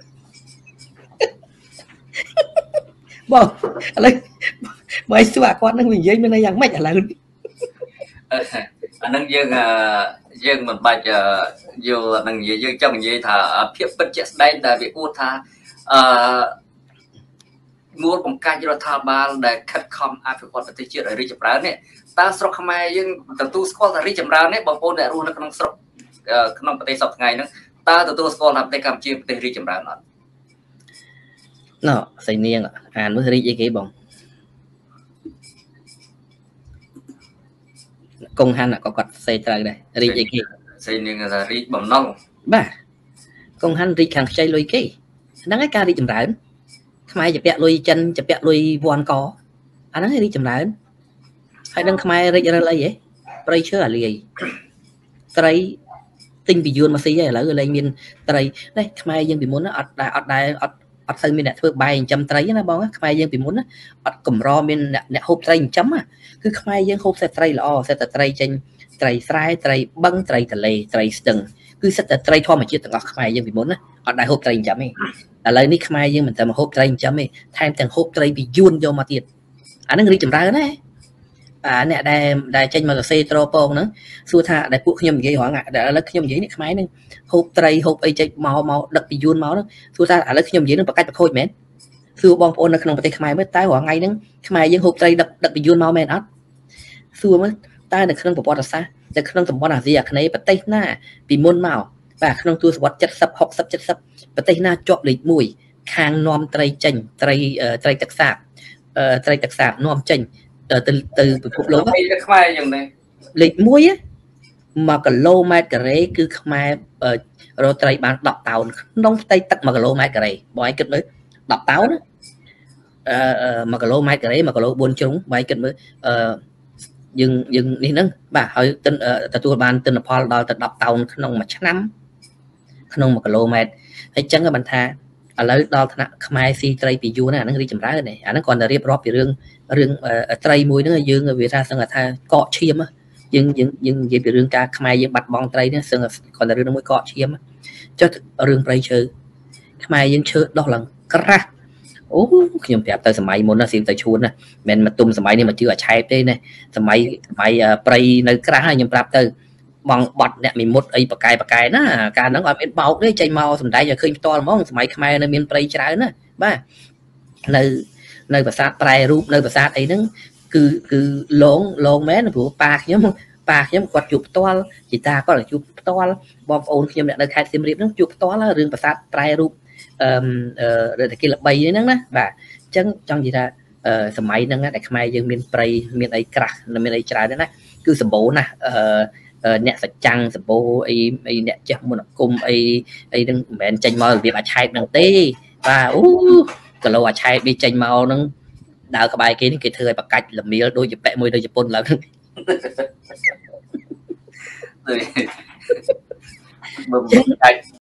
បងឥឡូវបើសួរគាត់នឹងនិយាយមានន័យយ៉ាងម៉េចឥឡូវអានឹងយើងមិនបាច់យល់អានឹងនិយាយយើងចង់និយាយថាភាពពិតជាក់ស្ដែងដែលវាអួតថាមូលបង្កាច់រដ្ឋាភិបាលដែលខិតខំអភិវឌ្ឍប្រទេសជាតិឲ្យរីកចម្រើននេះតើស្រុកខ្មែរយើងទទួលស្គាល់ថារីកចម្រើននេះបងប្អូនអ្នករស់នៅក្នុងស្រុកក្នុងប្រទេសសពថ្ងៃហ្នឹងតើទទួលស្គាល់ថាប្រទេសកម្ពុជាប្រទេសរីកចម្រើនអត់ណ៎ស្អីនាងអានមើលរីកអីគេបងកងហាន់ក៏គាត់សេត្រូវដែររីកអីគេស្អីនាងថារីកបំណុលបាទកងហាន់រីកខាងខ្ចីលុយគេហ្នឹងហើយការរីកចម្រើនខ្មែរជាពាក់លុយចិនជាពាក់លុយវ៉ាន់កអាហ្នឹងរីកចម្រើនហើយនឹងខ្មែររិចរិលអីហ៎ប្រៃឈើអាលីត្រីទិញពីយួនមកស៊ីហើយឥឡូវលែងមានត្រីនេះខ្មែរយើងពីមុនអត់សូវមានអ្នកធ្វើបាយចិញ្ចឹមត្រីណាបងខ្មែរយើងពីមុនអត់កម្រមានអ្នកហូបត្រីចិញ្ចឹមគឺខ្មែរយើងហូបសេះត្រីល្អសេះតែត្រីចេញត្រីស្រែត្រីបឹងត្រីទលេត្រីស្ទឹងគឺសេះតែត្រីធម្មជាតិទាំងអស់ខ្មែរយើងពីមុនណាអត់ដែលហូបត្រីចិញ្ចឹមទេឥឡូវនេះខ្មែរយើងមិនតែមកហូបត្រីចិញ្ចឹមទេថែមទាំងហូបត្រីពីយួនយកមកទៀតអានឹងរីកចម្រើនណាអ្នកដែលចេញមកសរសេរត្រពងហ្នឹងសួរថាដែលពួកខ្ញុំនិយាយរងឥឡូវខ្ញុំនិយាយនេះខ្មែរហ្នឹងហូបត្រីហូបអីចេញមកដឹកពីយួនមកហ្នឹងសួរថាឥឡូវខ្ញុំនិយាយនឹងប្រកាច់ប្រខូចមែនសួរបងប្អូននៅក្នុងប្រទេសខ្មែរមើលតើរងថ្ងៃហ្នឹងខ្មែរយើងហូបត្រីដឹកពីយួនមកមែនអត់សួរមើលតើនៅក្នុងប្រវត្តិសាស្ត្រនៅក្នុងតំបន់អាស៊ីអាគ្នេយ៍ប្រទេសណាពីមុនមកបាទក្នុងទសវត្សរ៍70 60 70ប្រទេសណាជាប់លេខ1ខាងនាំត្រីចេញត្រីទឹកសាបនាំចេញទៅពិភពលោកខ្មែរយ៉ាងនេះលេខ1 1គីឡូម៉ែត្រការ៉េគឺខ្មែររកត្រីបាន10តោនក្នុងផ្ទៃទឹក1គីឡូម៉ែត្រការ៉េបងឯងគិតមើល10តោន1គីឡូម៉ែត្រការ៉េ1គីឡូ4ជ្រុងបងឯងគិតមើលយើងនេះហ្នឹងបាទហើយទទួលបានទិន្នផលដល់ទៅ10តោនក្នុងមួយឆ្នាំក្នុង1គីឡូម៉ែត្រហើយចឹងក៏បានថាឥឡូវដល់ថ្នាក់ខ្មែរស៊ីត្រីពីយូរណាស់អាហ្នឹងរីចម្រើនអាហ្នឹងគ្រាន់តែរៀបរាប់ពីរឿងត្រីមួយហ្នឹងយើងវាថាសឹងថាកកឈាមយើងនិយាយពីរឿងការខ្មែរយើងបាត់បង់ត្រីហ្នឹងសឹងគ្រាន់តែរឿងមួយកកឈាមចុះរឿងព្រៃឈើខ្មែរយើងឈើដោះឡើងក្រាស់អូខ្ញុំប្រាប់ទៅសម័យមុនណាស៊ីទៅឈួនណាមិនមែនមកទុំសម័យនេះមកជឿអាឆែបទេណាសម័យព្រៃនៅក្រាស់ខ្ញុំប្រាប់ទៅបងបត់អ្នកមីមុតអីបកែណាកាលហ្នឹងអត់មានបោកទេចេញមកសំដែងឲ្យឃើញផ្ទាល់ហ្មងសម័យខ្មែរនៅមានព្រៃច្រើនណាបាទនៅប្រាសាទប្រែរូបនៅប្រាសាទអីហ្នឹងគឺលងមែនព្រោះប៉ាខ្ញុំគាត់ជួបផ្ទាល់ជីតាគាត់ជួបផ្ទាល់បងប្អូនខ្ញុំអ្នកនៅខេត្តសៀមរាបហ្នឹងជួបផ្ទាល់រឿងប្រាសាទប្រែរូបរដ្ឋកិលល្បីហ្នឹងណាបាទអញ្ចឹងចង់និយាយថាសម័យហ្នឹងដែលខ្មែរយើងមានព្រៃមានអីក្រាស់មានអីច្រើនណាគឺសម្បូរណាស់អ្នកសច្ចាំងសម្បូរអីអ្នកចេះមន្តអាគមអីហ្នឹងមិនមែនចេញមករបៀបអាឆែបហ្នឹងទេបាទអូគីឡូអាឆែបនេះចេញមកហ្នឹងដើរក្បែរគេនេះគេធ្វើឲ្យបកាច់ល្មៀលដូចជាពាក់មួយទៅជប៉ុនឡើង